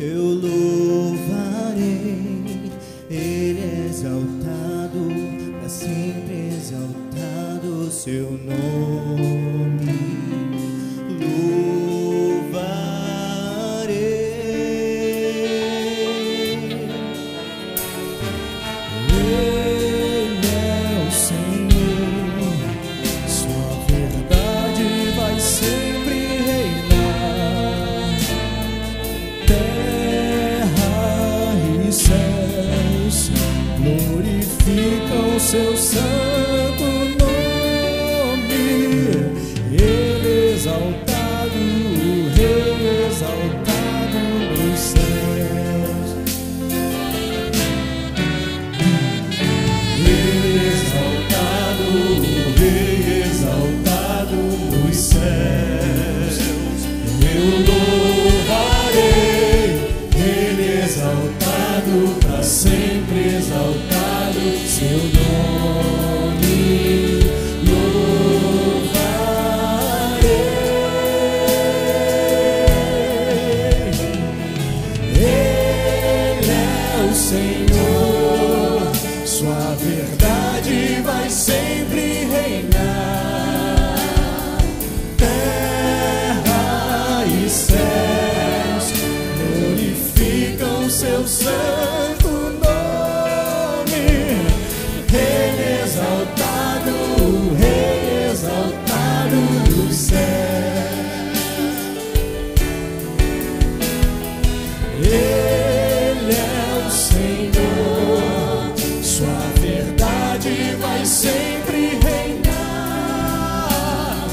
eu louvarei. Ele é exaltado, para sempre exaltado seu nome. Louvarei. Ele é o Senhor, sua verdade vai sempre reinar. Terra e céus glorificam seu santo nome. Ele exaltado, o Rei exaltado nos céus. Ele exaltado, o Rei exaltado nos céus. Eu louvarei, Ele exaltado, para sempre exaltado seu nome. Senhor, sua verdade vai sempre reinar. Terra e céus glorificam seu santo nome. Rei exaltado, Rei exaltado dos céus. Senhor, sua verdade vai sempre reinar.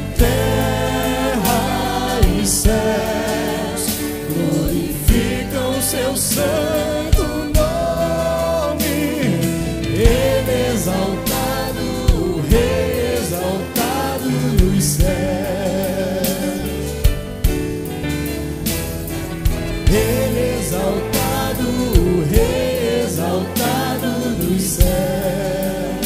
Terra e céus glorificam seu santo nome. Ele exaltado, o Rei exaltado nos céus. Ele exaltado, o Rei exaltado nos céus.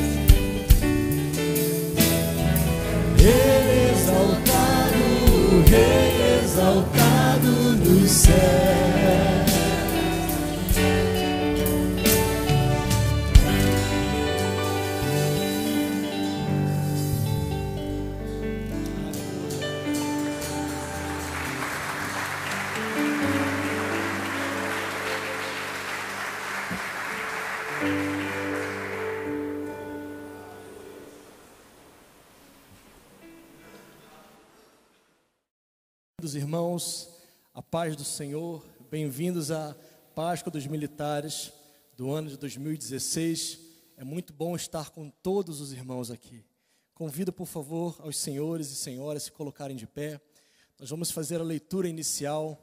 Ele exaltado, o Rei exaltado nos céus. Irmãos, a paz do Senhor, bem-vindos à Páscoa dos Militares do ano de 2016. É muito bom estar com todos os irmãos aqui. Convido, por favor, aos senhores e senhoras se colocarem de pé. Nós vamos fazer a leitura inicial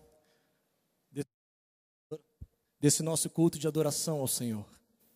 desse nosso culto de adoração ao Senhor.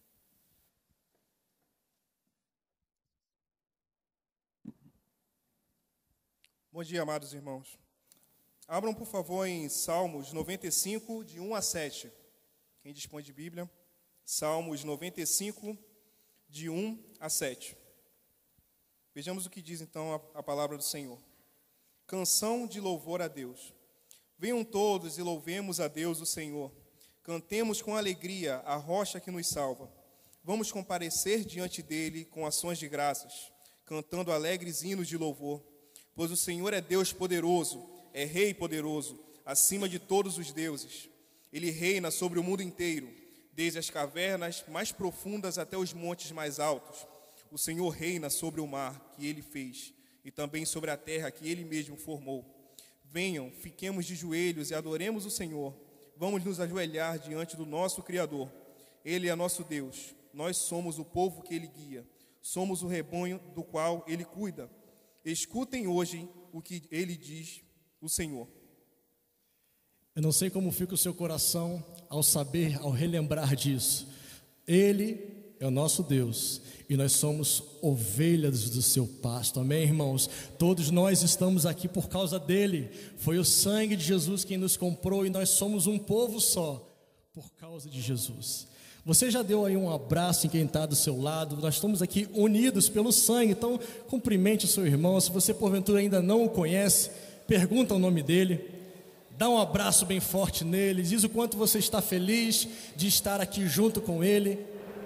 Bom dia, amados irmãos. Abram, por favor, em Salmos 95, de 1 a 7. Quem dispõe de Bíblia? Salmos 95, de 1 a 7. Vejamos o que diz, então, a palavra do Senhor. Canção de louvor a Deus. Venham todos e louvemos a Deus, o Senhor. Cantemos com alegria a rocha que nos salva. Vamos comparecer diante dele com ações de graças, cantando alegres hinos de louvor. Pois o Senhor é Deus poderoso, é Rei poderoso, acima de todos os deuses. Ele reina sobre o mundo inteiro, desde as cavernas mais profundas até os montes mais altos. O Senhor reina sobre o mar que ele fez, e também sobre a terra que ele mesmo formou. Venham, fiquemos de joelhos e adoremos o Senhor. Vamos nos ajoelhar diante do nosso Criador. Ele é nosso Deus, nós somos o povo que ele guia, somos o rebanho do qual ele cuida. Escutem hoje o que ele diz, o Senhor. Eu não sei como fica o seu coração ao saber, ao relembrar disso. Ele é o nosso Deus e nós somos ovelhas do seu pasto, amém, irmãos? Todos nós estamos aqui por causa dele. Foi o sangue de Jesus quem nos comprou e nós somos um povo só por causa de Jesus. Você já deu aí um abraço em quem está do seu lado? Nós estamos aqui unidos pelo sangue, então cumprimente o seu irmão. Se você porventura ainda não o conhece, pergunta o nome dele, Dá um abraço bem forte nele, diz o quanto você está feliz de estar aqui junto com ele.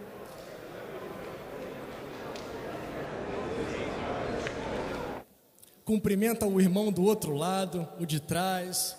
Cumprimenta o irmão do outro lado, o de trás.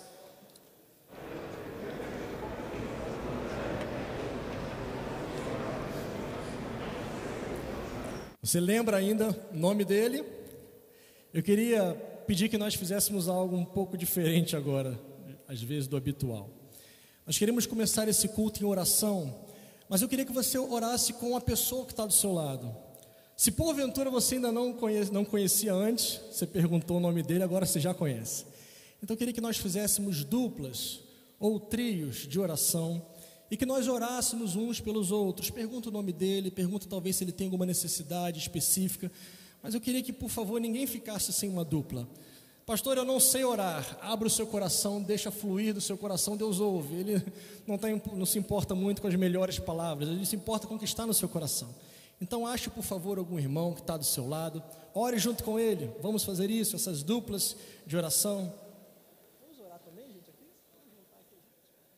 Você lembra ainda o nome dele? Eu queria pedir que nós fizéssemos algo um pouco diferente agora, às vezes do habitual. Nós queremos começar esse culto em oração, mas eu queria que você orasse com a pessoa que está do seu lado. Se porventura você ainda não conhecia antes, você perguntou o nome dele, agora você já conhece. Então eu queria que nós fizéssemos duplas ou trios de oração e que nós orássemos uns pelos outros. Pergunta o nome dele, pergunta talvez se ele tem alguma necessidade específica, mas eu queria que, por favor, ninguém ficasse sem uma dupla. Pastor, eu não sei orar. Abra o seu coração, deixa fluir do seu coração, Deus ouve. Ele não se importa muito com as melhores palavras, ele se importa com o que está no seu coração. Então ache, por favor, algum irmão que está do seu lado, ore junto com ele. Vamos fazer isso, essas duplas de oração. Vamos orar também, gente, aqui? Vamos juntar aqui, gente.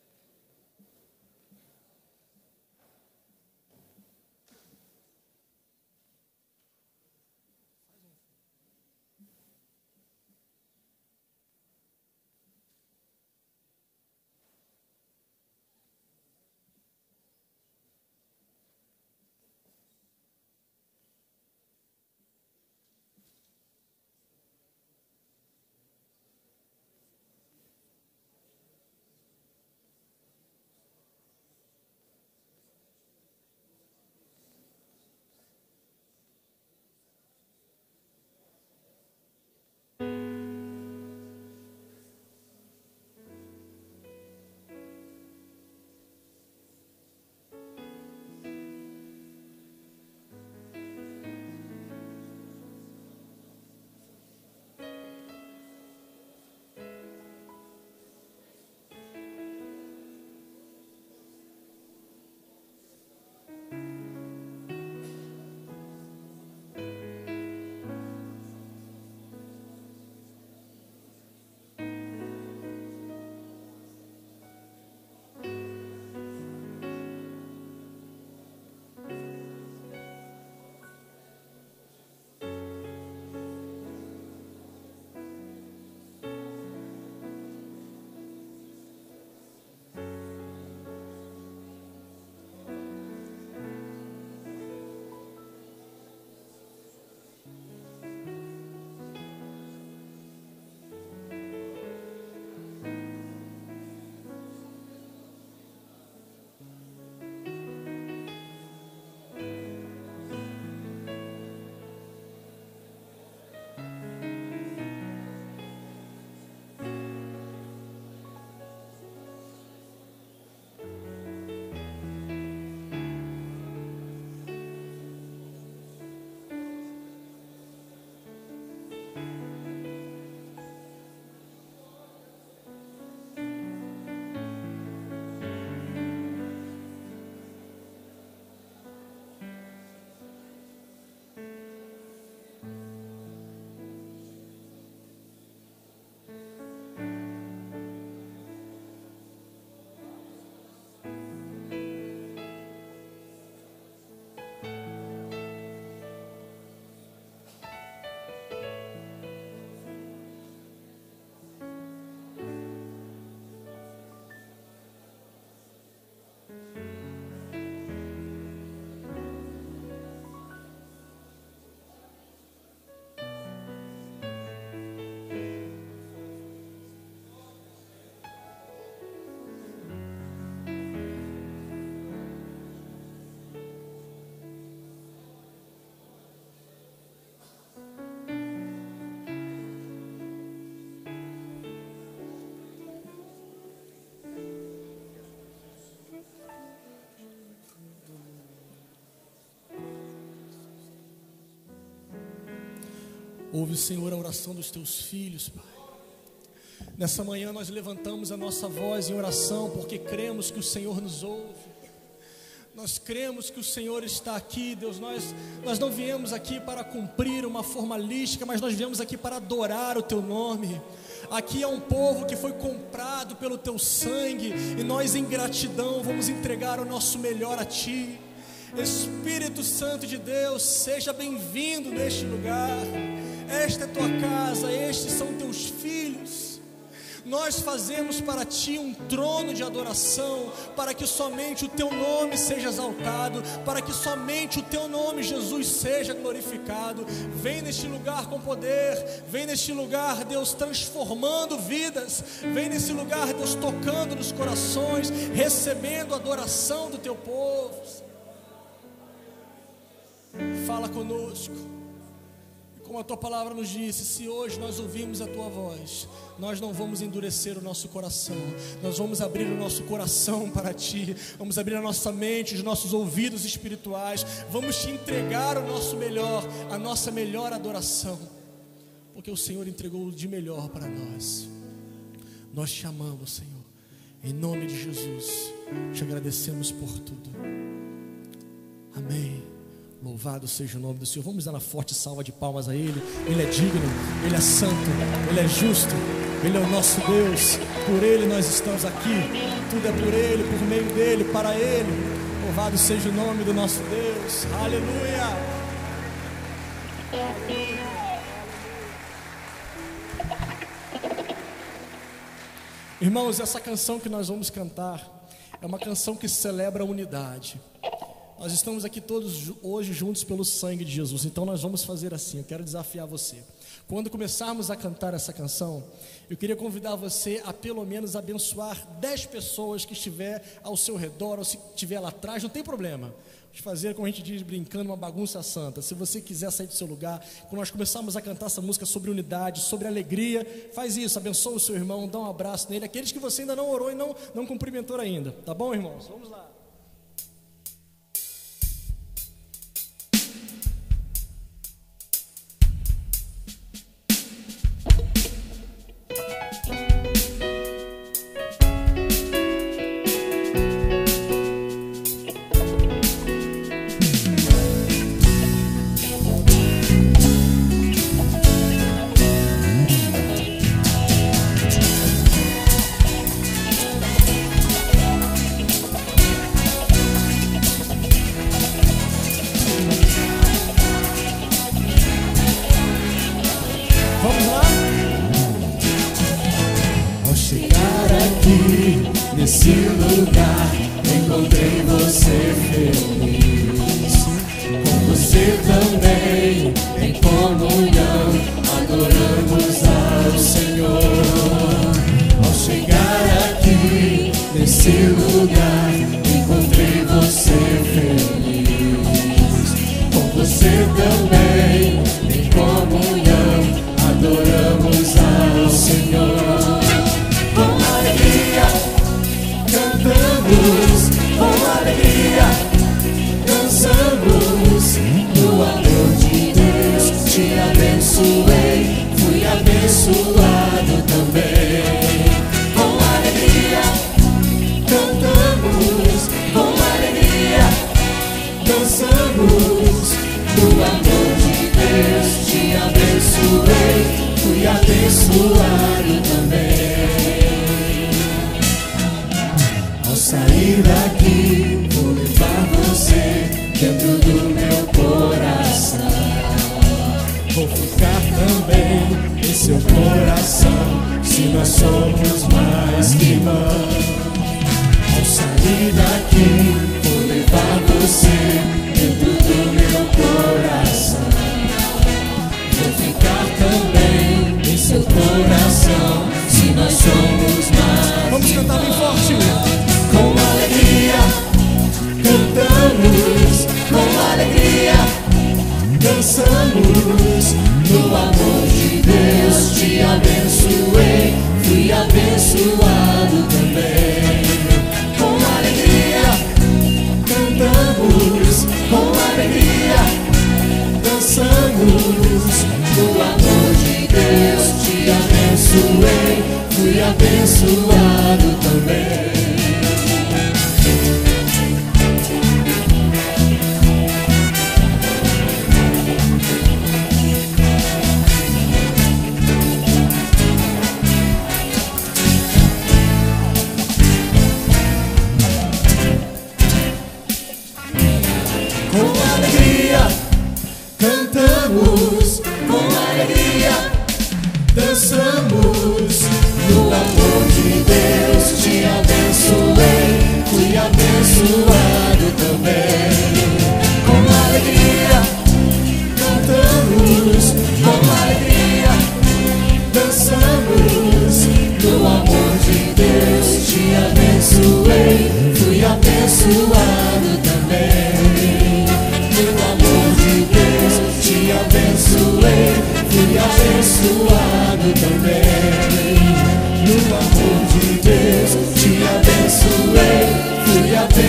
Ouve, Senhor, a oração dos teus filhos, Pai. Nessa manhã nós levantamos a nossa voz em oração, porque cremos que o Senhor nos ouve. Nós cremos que o Senhor está aqui, Deus. Nós não viemos aqui para cumprir uma formalística, mas nós viemos aqui para adorar o Teu nome. aqui é um povo que foi comprado pelo teu sangue, e nós em gratidão vamos entregar o nosso melhor a ti. Espírito Santo de Deus, seja bem-vindo neste lugar. Esta é tua casa, estes são teus filhos. Nós fazemos para ti um trono de adoração, para que somente o teu nome seja exaltado, para que somente o teu nome, Jesus, seja glorificado. Vem neste lugar com poder, vem neste lugar, Deus, transformando vidas, vem nesse lugar, Deus, tocando nos corações, recebendo a adoração do teu povo. Fala conosco. Como a tua palavra nos disse, se hoje nós ouvimos a tua voz, nós não vamos endurecer o nosso coração, nós vamos abrir o nosso coração para ti, vamos abrir a nossa mente, os nossos ouvidos espirituais, vamos te entregar o nosso melhor, a nossa melhor adoração, porque o Senhor entregou o de melhor para nós. Nós te amamos, Senhor, em nome de Jesus, te agradecemos por tudo. Amém. Louvado seja o nome do Senhor. Vamos dar uma forte salva de palmas a Ele. Ele é digno, Ele é santo, Ele é justo, Ele é o nosso Deus. Por Ele nós estamos aqui. Tudo é por Ele, por meio dEle, para Ele. Louvado seja o nome do nosso Deus. Aleluia. Irmãos, essa canção que nós vamos cantar é uma canção que celebra a unidade. Nós estamos aqui todos hoje juntos pelo sangue de Jesus. Então nós vamos fazer assim, eu quero desafiar você. Quando começarmos a cantar essa canção, eu queria convidar você a pelo menos abençoar 10 pessoas que estiver ao seu redor, ou se estiver lá atrás, não tem problema. Vamos fazer, como a gente diz, brincando, uma bagunça santa. Se você quiser sair do seu lugar, quando nós começarmos a cantar essa música sobre unidade, sobre alegria, faz isso, abençoa o seu irmão, dá um abraço nele, aqueles que você ainda não orou e não cumprimentou ainda. Tá bom, irmãos? Vamos lá. Nesse lugar encontrei você feliz, com você também em comunhão adoramos ao Senhor. Ao chegar aqui nesse lugar encontrei você feliz, com você também em comunhão adoramos ao Senhor. Com alegria cantamos, com alegria dançamos, no amor de Deus te abençoei, fui abençoado também. Com alegria cantamos, com alegria dançamos, no amor de Deus te abençoei, fui abençoado também. Sair daqui, vou levar você dentro do meu coração. Vou ficar também em seu coração, se nós somos mais que irmãos. Ao sair daqui, vou levar você dentro do meu coração. Vou ficar também em seu coração, se nós somos mais. Vamos cantar bem forte. Com alegria cantamos, com alegria dançamos, no amor de Deus te abençoei, fui abençoado também. Com alegria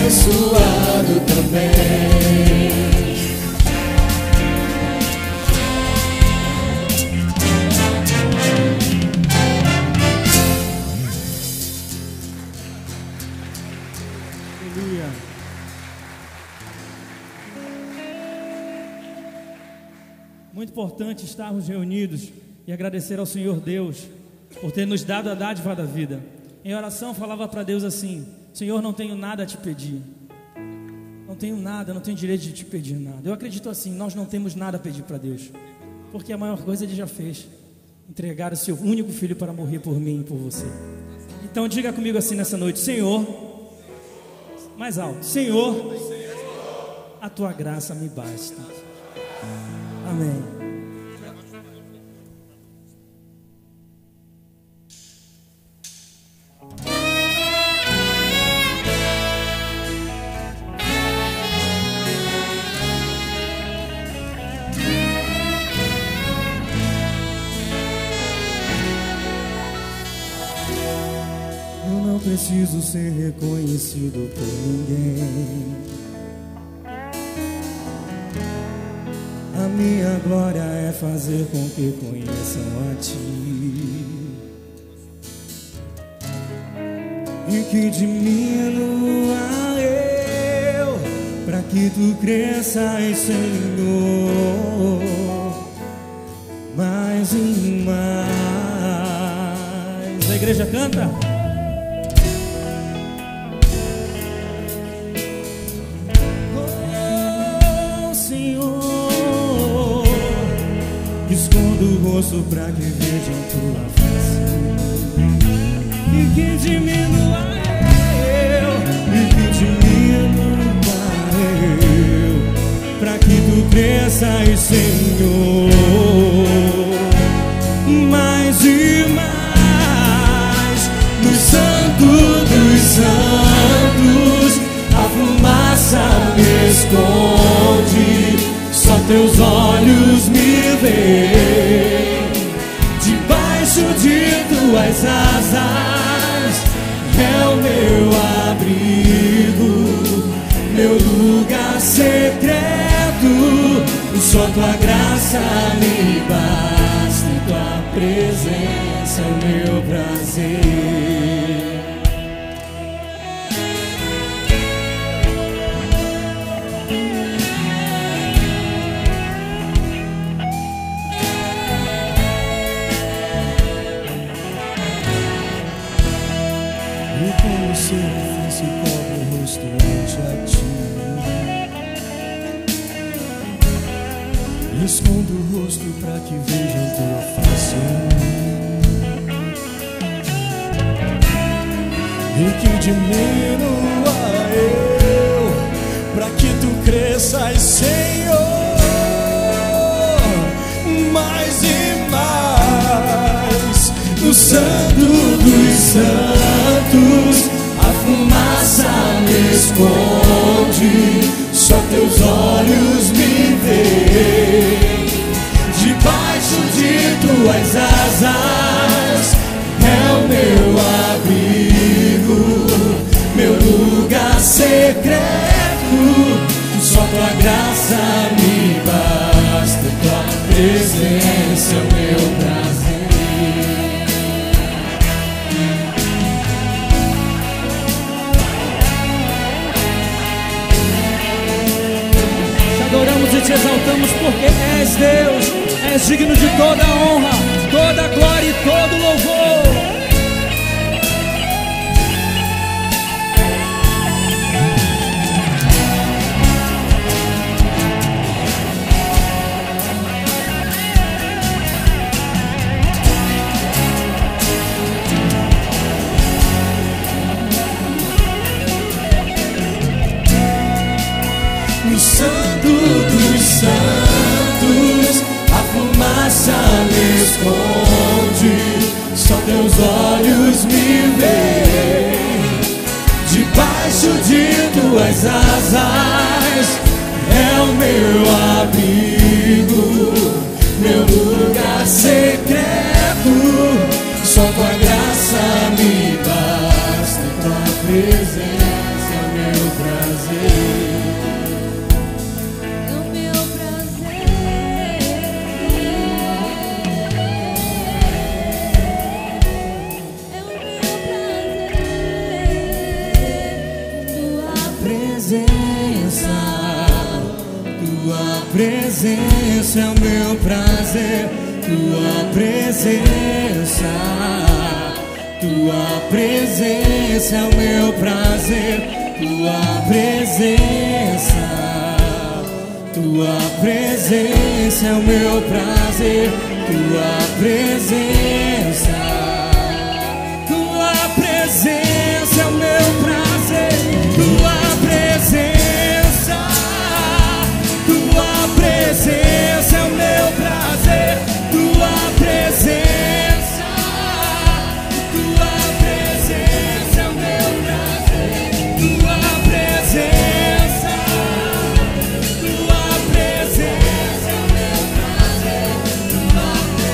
abençoado também. Aleluia. Muito importante estarmos reunidos e agradecer ao Senhor Deus por ter nos dado a dádiva da vida. Em oração falava para Deus assim: Senhor, não tenho nada a te pedir, não tenho nada, não tenho direito de te pedir nada. Eu acredito assim, nós não temos nada a pedir para Deus, porque a maior coisa Ele já fez, entregar o seu único filho para morrer por mim e por você. Então diga comigo assim nessa noite: Senhor, mais alto, Senhor, a tua graça me basta. Amém. Eu não preciso ser reconhecido por ninguém. A minha glória é fazer com que conheçam a Ti, e que diminua eu, para que Tu cresças, Senhor, mais e mais. A igreja canta. Oh, Senhor, escondo o rosto para que vejam Tua face, e que diminua eu, e que diminua eu, para que Tu cresças, Senhor, mais e mais. No Santo dos Santos a fumaça me esconde, só Teus olhos me veem. Debaixo de Tuas asas é o meu abrigo, meu lugar secreto. Só Tua graça me basta, e Tua presença é o meu prazer. E como serafim se cobre o rosto ante a Ti, escondo o rosto para que vejam Tua face em mim, e que diminua eu, para que Tu cresças, Senhor, mais e mais. No Santo dos Santos a fumaça me esconde, só Teus olhos me veem. Debaixo de Tuas asas é o meu abrigo, meu lugar secreto. Só Tua graça me basta, e Tua presença é o meu prazer. Adoramos e Te exaltamos porque És Deus, és digno de toda a honra, toda a glória e todo o louvor. No Santo dos Santos a fumaça me esconde, só Teus olhos me veem. Debaixo de Tuas asas é o meu abrigo, meu lugar secreto. Só Tua graça me basta, e Tua presença é meu prazer. presença, tua presença é o meu prazer, tua presença, tua presença é o meu prazer, tua presença, tua presença é o meu prazer, tua presença, tua presença é o meu prazer, tua presença, tua presença é o meu prazer, tua presença, tua presença é o meu prazer, tua presença, tua presença é o meu prazer, tua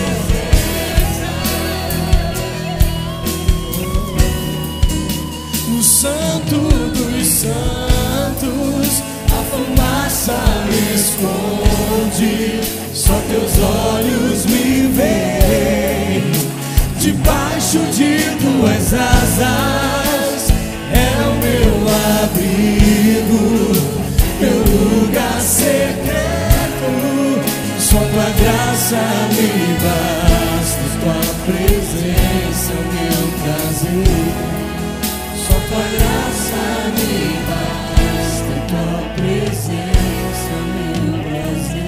presença. O Santo dos Santos, a fumaça me esconde, só teus olhos me veem. Debaixo de tuas asas é o meu abrigo, meu lugar secreto. Só tua graça me basta, tua presença é o meu prazer. Só tua graça me basta, tua presença é o meu prazer.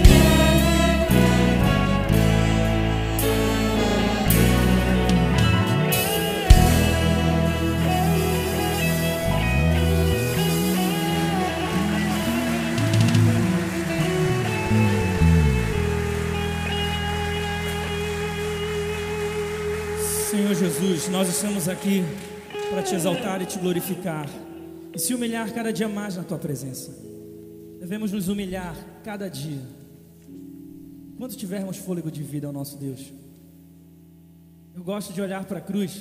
Senhor Jesus, nós estamos aqui para te exaltar e te glorificar e se humilhar cada dia mais na tua presença. Devemos nos humilhar cada dia, quando tivermos fôlego de vida ao nosso Deus. Eu gosto de olhar para a cruz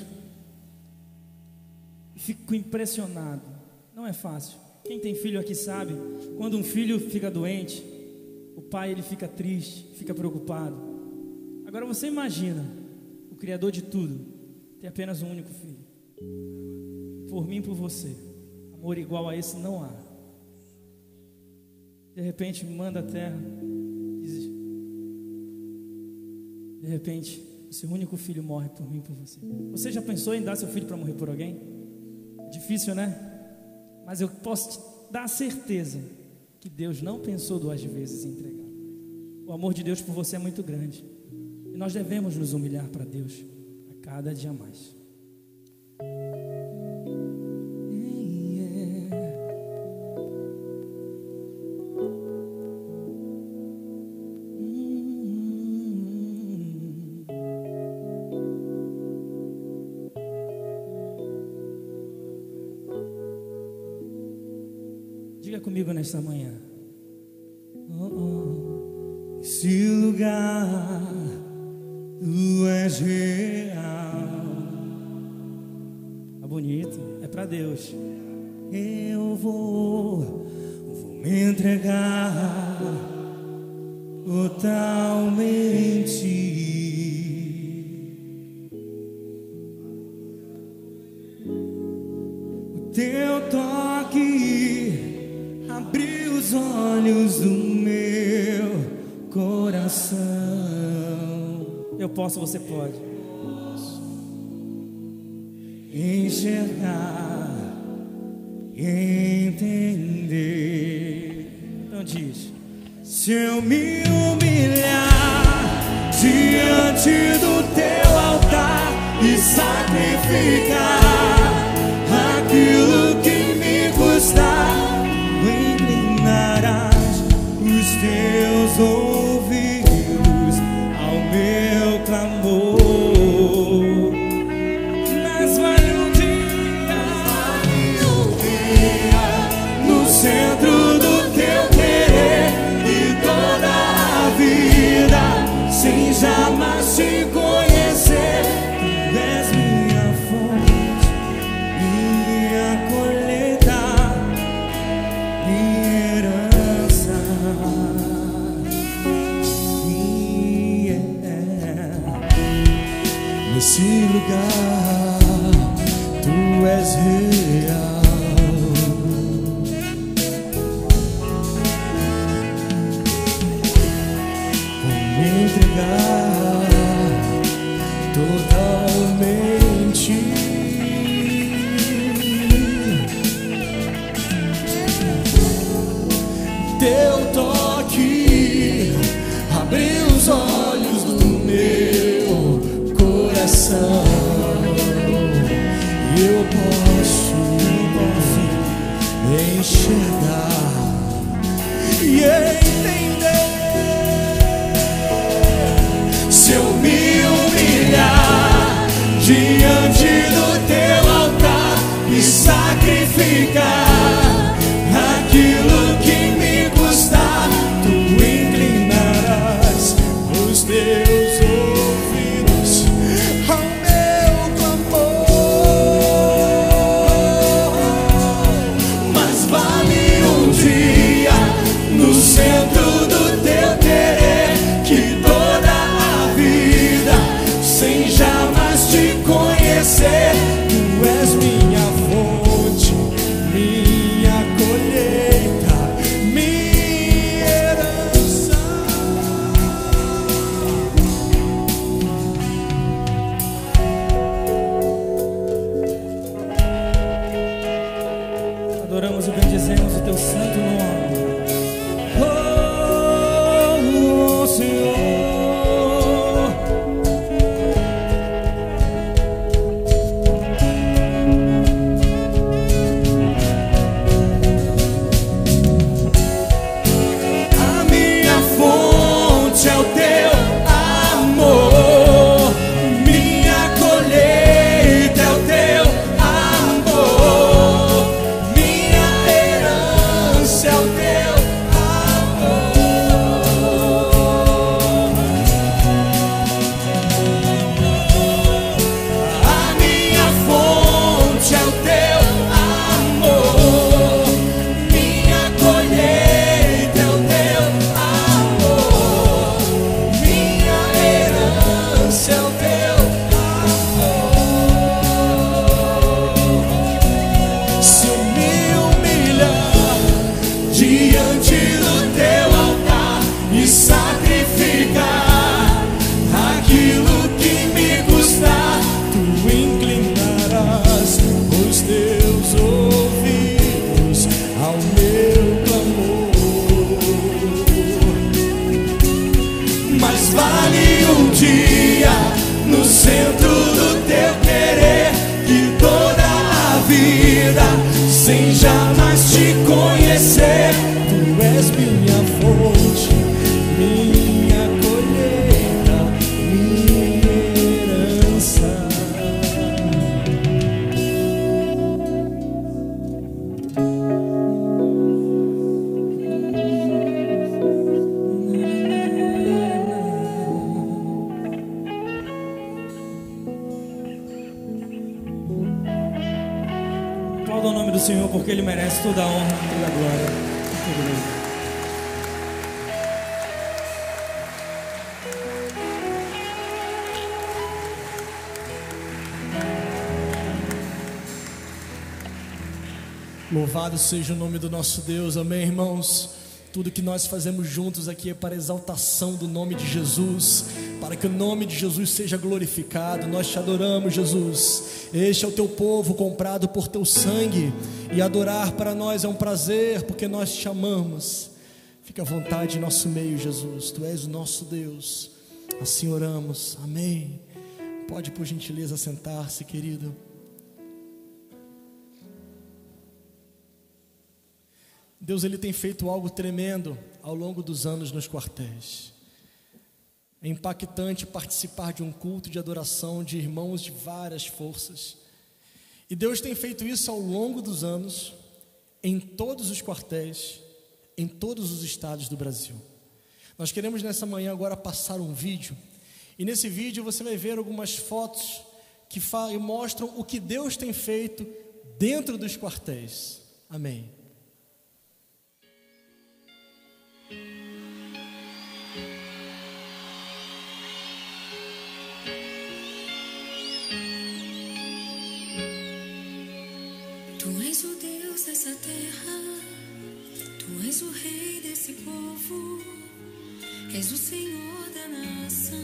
e fico impressionado. Não é fácil. Quem tem filho aqui sabe, quando um filho fica doente, o pai ele fica triste, fica preocupado. Agora você imagina o Criador de tudo ter apenas um único filho. Por mim e por você, amor igual a esse não há. De repente manda a terra, de repente o seu único filho morre por mim e por você. Você já pensou em dar seu filho para morrer por alguém? É difícil, né? Mas eu posso te dar certeza que Deus não pensou duas vezes em entregar. O amor de Deus por você é muito grande, e nós devemos nos humilhar para Deus a cada dia mais. Diga comigo nesta manhã. Esse lugar, tu és real. Tá bonito, é para Deus. Eu vou me entregar totalmente. O teu toque abriu os olhos do meu coração. Eu posso, você pode. Enxergar, entender. Então diz: se eu me humilhar diante do teu altar e sacrificar aquilo que me custar, inclinarás os teus ouvidos ao meu clamor. Nas valentias, no centro do teu querer, e toda a vida sem jamais te conhecer. Tu és minha fonte, minha colheita, minha herança. Nesse lugar, tu és real. toque abriu os olhos do meu coração, e eu posso enxergar e entender. Se eu me humilhar diante do teu altar e sacrificar aquilo que me custar, tu inclinarás os teus ouvidos ao meu clamor. Mas vale um dia no centro do teu querer que toda a vida sem jamais te conhecer. Tu és minha fonte, minha colheita, minha herança. Adoramos e bendizemos o teu santo nome. Oh, Senhor. A minha fonte é o teu amor, minha colheita é o teu amor, minha herança é o teu amor. A minha fonte é o teu amor, minha colheita é o teu amor, minha herança é o teu amor. Se eu me humilhar diante do teu altar e sacrificar aquilo que me custar, tu inclinarás os teus ouvidos ao meu clamor. Mas vale um dia no centro do teu querer que toda a vida sem jamais te conhecer. Tu és minha fonte, minha colheita, minha herança. Aplauda o nome do Senhor, porque Ele merece toda a honra, toda a glória, toda a glória. Louvado seja o nome do nosso Deus, amém, irmãos? Tudo que nós fazemos juntos aqui é para a exaltação do nome de Jesus, para que o nome de Jesus seja glorificado. Nós te adoramos, Jesus. Este é o teu povo comprado por teu sangue, e adorar para nós é um prazer, porque nós te amamos. Fica à vontade em nosso meio, Jesus. Tu és o nosso Deus. Assim oramos, amém. Pode, por gentileza, sentar-se, querido. Deus, Ele tem feito algo tremendo ao longo dos anos nos quartéis. É impactante participar de um culto de adoração de irmãos de várias forças. E Deus tem feito isso ao longo dos anos, em todos os quartéis, em todos os estados do Brasil. Nós queremos nessa manhã agora passar um vídeo. E nesse vídeo você vai ver algumas fotos que mostram o que Deus tem feito dentro dos quartéis. Amém. Tu és o Deus dessa terra, Tu és o Rei desse povo, és o Senhor da nação.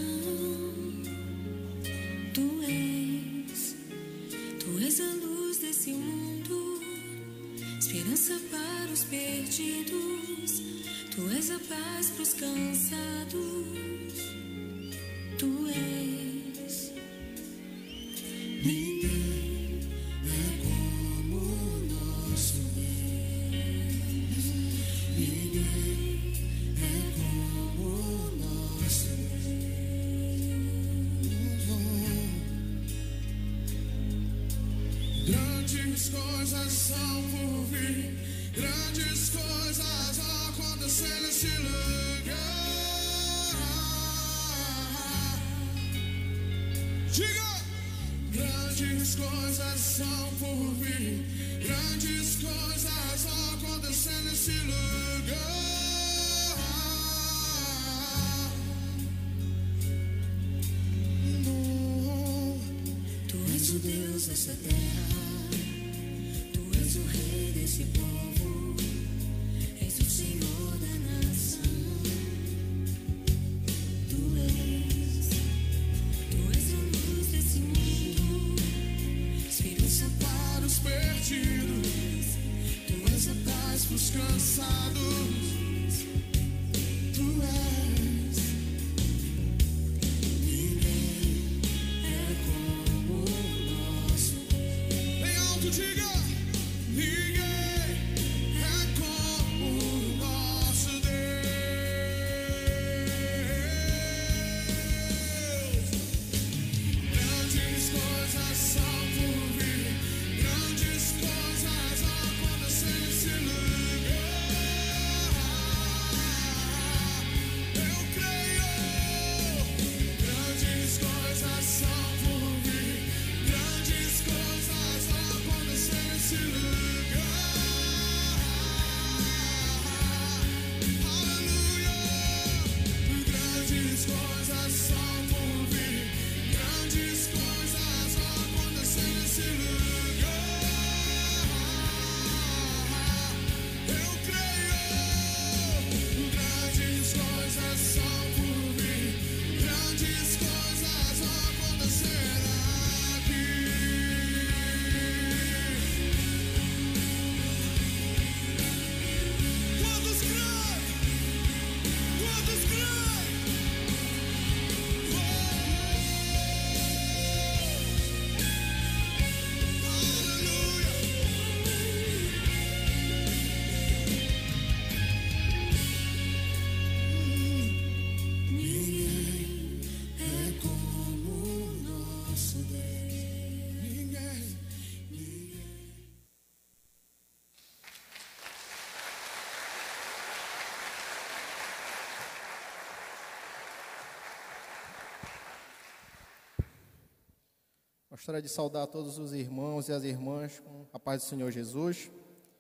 Tu és a luz desse mundo, esperança Esperança para os perdidos, tu és a paz para os cansados, tu és. Ninguém é como o nosso Deus, ninguém é como o nosso Deus. Grandes coisas são por vir, grandes coisas acontecendo nesse lugar. Diga! Grandes coisas são por vir, grandes coisas acontecendo nesse lugar. Tu és o Deus dessa terra, tu és o Rei desse povo, és o Senhor da nação. Tu és a luz desse mundo, esperança Para os perdidos, tu és a paz para os cansados, tu és. ninguém é como o nosso Deus. Bem alto, diga! Ninguém é como o nosso Deus. Grandes coisas são por vir, grandes coisas acontecendo nesse lugar. Eu creio. Grandes coisas são por vir, grandes coisas acontecendo nesse lugar. Aleluia! Grandes coisas são por vir, grandes coisas acontecendo nesse lugar. Eu creio. Grandes coisas são por vir, grandes coisas acontecerão aqui. Quantos creem? Quantos creem? Ninguém é como o nosso Deus. Ninguém. Gostaria de saudar todos os irmãos e as irmãs com a paz do Senhor Jesus.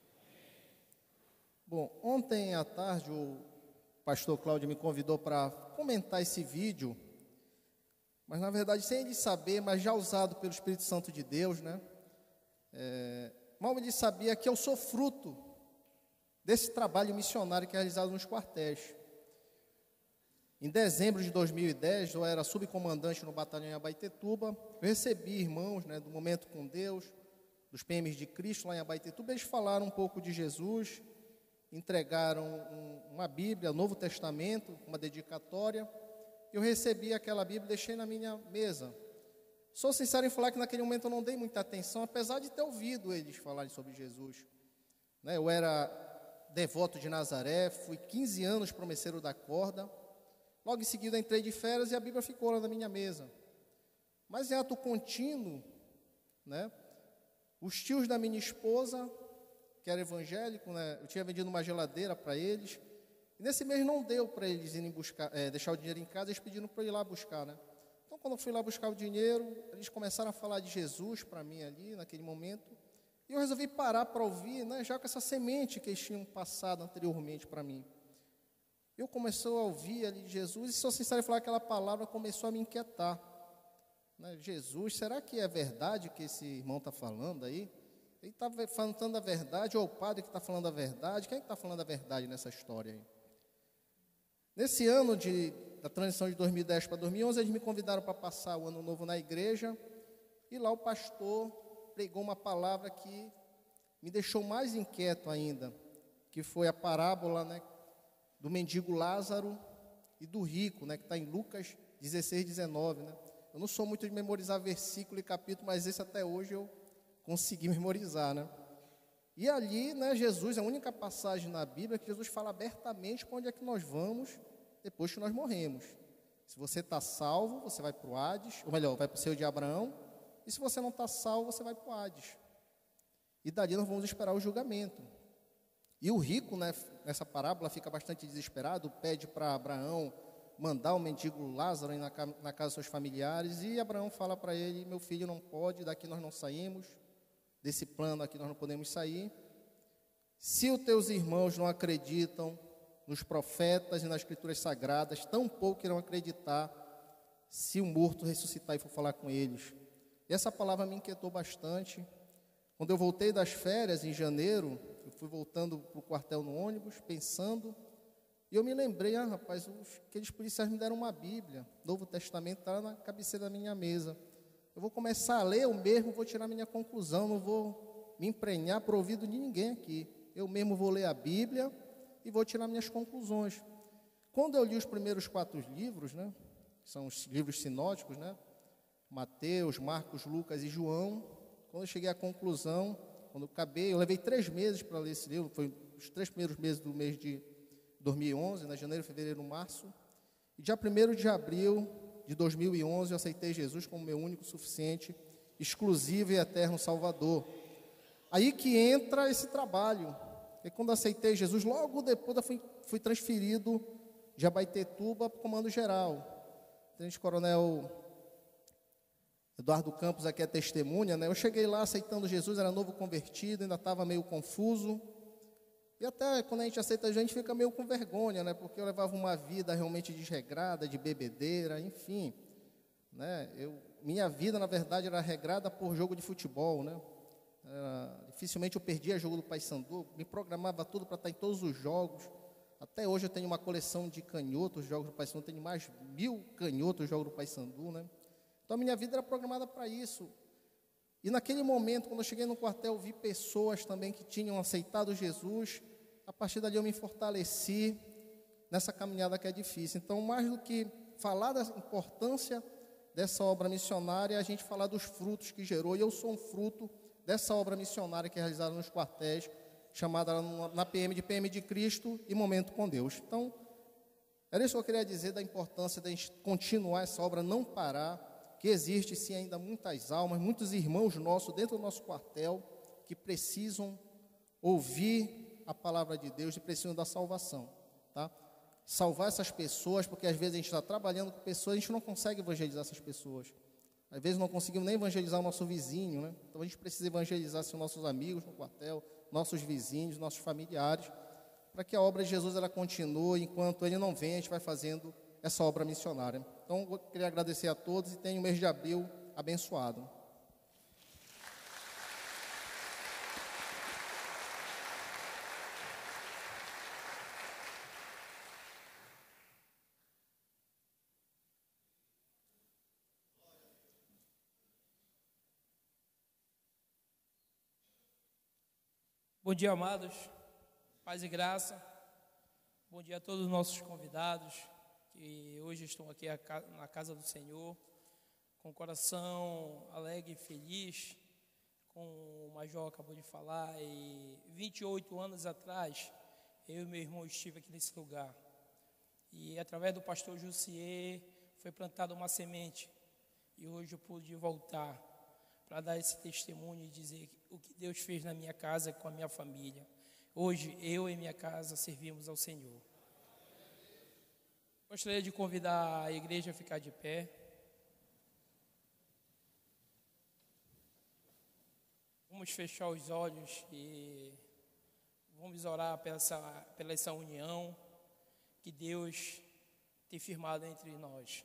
Bom, ontem à tarde o pastor Cláudio me convidou para comentar esse vídeo, mas na verdade sem ele saber, mas já usado pelo Espírito Santo de Deus, né? Mal ele sabia que eu sou fruto desse trabalho missionário que é realizado nos quartéis. Em dezembro de 2010, eu era subcomandante no batalhão em Abaetetuba. Eu recebi irmãos, né, do Momento com Deus, dos PMs de Cristo lá em Abaetetuba. Eles falaram um pouco de Jesus, entregaram uma Bíblia, o Novo Testamento, uma dedicatória. Eu recebi aquela Bíblia e deixei na minha mesa. Sou sincero em falar que naquele momento eu não dei muita atenção, apesar de ter ouvido eles falarem sobre Jesus. Né, eu era devoto de Nazaré, fui 15 anos promesseiro da corda. Logo em seguida entrei de férias e a Bíblia ficou lá na minha mesa. Mas em ato contínuo, né, os tios da minha esposa, que era evangélico, né, eu tinha vendido uma geladeira para eles, e nesse mês não deu para eles irem buscar, deixar o dinheiro em casa, eles pediram para eu ir lá buscar, né. Então quando eu fui lá buscar o dinheiro, eles começaram a falar de Jesus para mim ali, naquele momento, e eu resolvi parar para ouvir, né, já com essa semente que eles tinham passado anteriormente para mim. Eu comecei a ouvir ali de Jesus, e sou sincero em falar que aquela palavra começou a me inquietar. Né? Jesus, será que é verdade o que esse irmão está falando aí? Ele está falando a verdade, ou o padre que está falando a verdade? Quem é que está falando a verdade nessa história aí? Nesse ano da transição de 2010 para 2011, eles me convidaram para passar o ano novo na igreja, e lá o pastor pregou uma palavra que me deixou mais inquieto ainda, que foi a parábola, né, do mendigo Lázaro e do rico, né, que está em Lucas 16, 19. Né? Eu não sou muito de memorizar versículo e capítulo, mas esse até hoje eu consegui memorizar. Né? E ali, né, Jesus, é a única passagem na Bíblia que Jesus fala abertamente para onde é que nós vamos depois que nós morremos. Se você está salvo, você vai para o Hades, ou melhor, vai para o seio de Abraão, e se você não está salvo, você vai para o Hades. E dali nós vamos esperar o julgamento. E o rico, né, nessa parábola, fica bastante desesperado, pede para Abraão mandar o mendigo Lázaro ir na casa dos seus familiares, e Abraão fala para ele: meu filho, não pode, daqui nós não saímos, desse plano aqui nós não podemos sair. Se os teus irmãos não acreditam nos profetas e nas escrituras sagradas, tampouco irão acreditar se o morto ressuscitar e for falar com eles. E essa palavra me inquietou bastante. Quando eu voltei das férias, em janeiro, eu fui voltando para o quartel no ônibus, pensando, e eu me lembrei, rapaz, aqueles policiais me deram uma Bíblia, Novo Testamento, está na cabeceira da minha mesa. Eu vou começar a ler, eu mesmo vou tirar minha conclusão, não vou me emprenhar para o ouvido de ninguém aqui. Eu mesmo vou ler a Bíblia e vou tirar minhas conclusões. Quando eu li os primeiros 4 livros, né, que são os livros sinóticos, né, Mateus, Marcos, Lucas e João, quando eu cheguei à conclusão, quando eu acabei, eu levei 3 meses para ler esse livro, foi os 3 primeiros meses do mês de 2011, né, janeiro, fevereiro, março, e dia 1º de abril de 2011 eu aceitei Jesus como meu único, suficiente, exclusivo e eterno Salvador. Aí que entra esse trabalho. E quando aceitei Jesus, logo depois eu fui transferido de Abaetetuba para o Comando Geral. Tenente Coronel Eduardo Campos aqui é testemunha, né? Eu cheguei lá aceitando Jesus, era novo convertido, ainda estava meio confuso. E até quando a gente aceita a gente fica meio com vergonha, né? Porque eu levava uma vida realmente desregrada, de bebedeira, enfim. Né? Minha vida, na verdade, era regrada por jogo de futebol, né? Dificilmente eu perdia jogo do Paysandu, me programava tudo para estar em todos os jogos. Até hoje eu tenho uma coleção de canhotos, jogos do Paysandu, tenho mais 1000 canhotos, jogos do Paysandu, né? Então a minha vida era programada para isso. E naquele momento, quando eu cheguei no quartel, vi pessoas também que tinham aceitado Jesus. A partir dali eu me fortaleci nessa caminhada que é difícil. Então, mais do que falar da importância dessa obra missionária, a gente falar dos frutos que gerou. E eu sou um fruto dessa obra missionária que é realizada nos quartéis, chamada na PM de Cristo e Momento com Deus. Então, era isso que eu queria dizer da importância de a gente continuar essa obra, não parar, que existe sim ainda muitas almas, muitos irmãos nossos dentro do nosso quartel que precisam ouvir a palavra de Deus e precisam da salvação, tá? Salvar essas pessoas, porque às vezes a gente está trabalhando com pessoas, a gente não consegue evangelizar essas pessoas. Às vezes não conseguimos nem evangelizar o nosso vizinho, né? Então a gente precisa evangelizar os nossos amigos no quartel, nossos vizinhos, nossos familiares, para que a obra de Jesus ela continue, enquanto Ele não vem, a gente vai fazendo essa obra missionária. Então, eu queria agradecer a todos e tenho o mês de abril abençoado. Bom dia, amados, paz e graça. Bom dia a todos os nossos convidados que hoje estão aqui na casa do Senhor, com o coração alegre e feliz, como o Major acabou de falar. E 28 anos atrás, eu e meu irmão estive aqui nesse lugar. E através do pastor Jussier foi plantada uma semente. E hoje eu pude voltar para dar esse testemunho e dizer o que Deus fez na minha casa com a minha família. Hoje, eu e minha casa servimos ao Senhor. Gostaria de convidar a igreja a ficar de pé. Vamos fechar os olhos e vamos orar pela essa união que Deus tem firmado entre nós.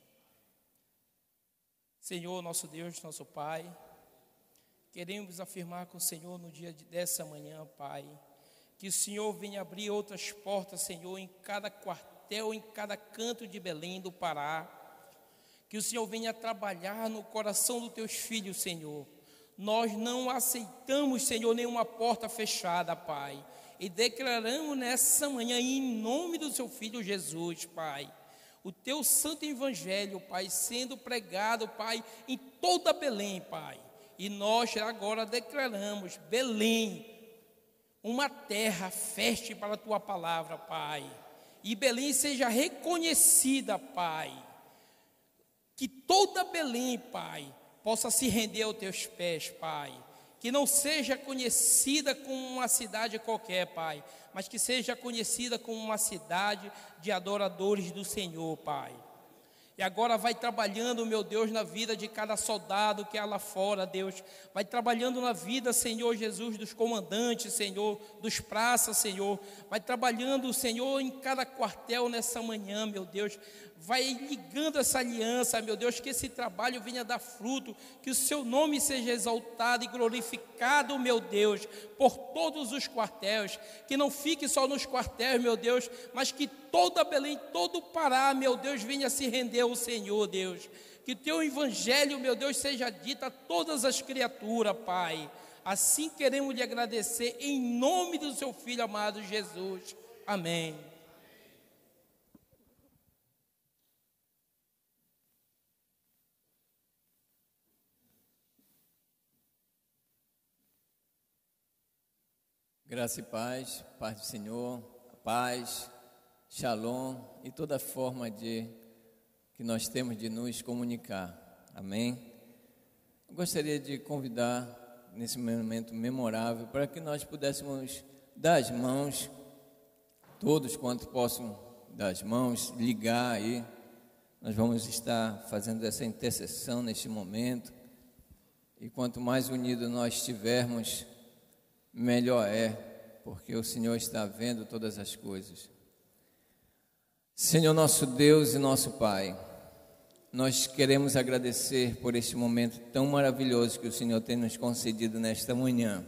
Senhor, nosso Deus, nosso Pai, queremos afirmar com o Senhor no dia dessa manhã, Pai, que o Senhor venha abrir outras portas, Senhor, em cada quartel, em cada canto de Belém do Pará. Que o Senhor venha trabalhar no coração dos teus filhos, Senhor, Nós não aceitamos, Senhor, nenhuma porta fechada, Pai. E declaramos nessa manhã, em nome do Seu Filho Jesus, Pai, o Teu santo evangelho, Pai, sendo pregado, Pai, em toda Belém, Pai. E nós agora declaramos Belém, uma terra fértil para a Tua palavra, Pai. E Belém seja reconhecida, Pai. Que toda Belém, Pai, possa se render aos Teus pés, Pai. Que não seja conhecida como uma cidade qualquer, Pai, mas que seja conhecida como uma cidade de adoradores do Senhor, Pai. E agora vai trabalhando, meu Deus, na vida de cada soldado que há lá fora, Deus. Vai trabalhando na vida, Senhor Jesus, dos comandantes, Senhor, dos praças, Senhor. Vai trabalhando, Senhor, em cada quartel nessa manhã, meu Deus. Vai ligando essa aliança, meu Deus, que esse trabalho venha dar fruto, que o Seu nome seja exaltado e glorificado, meu Deus, por todos os quartéis, que não fique só nos quartéis, meu Deus, mas que toda Belém, todo o Pará, meu Deus, venha se render ao Senhor, Deus, que o Teu evangelho, meu Deus, seja dito a todas as criaturas, Pai. Assim queremos lhe agradecer em nome do Seu Filho amado Jesus. Amém. Graça e paz, paz do Senhor, paz, shalom e toda forma que nós temos de nos comunicar. Amém? Eu gostaria de convidar nesse momento memorável para que nós pudéssemos dar as mãos, todos quanto possam dar as mãos, ligar aí. Nós vamos estar fazendo essa intercessão neste momento. E quanto mais unidos nós estivermos, melhor é, porque o Senhor está vendo todas as coisas. Senhor nosso Deus e nosso Pai, nós queremos agradecer por este momento tão maravilhoso que o Senhor tem nos concedido nesta manhã,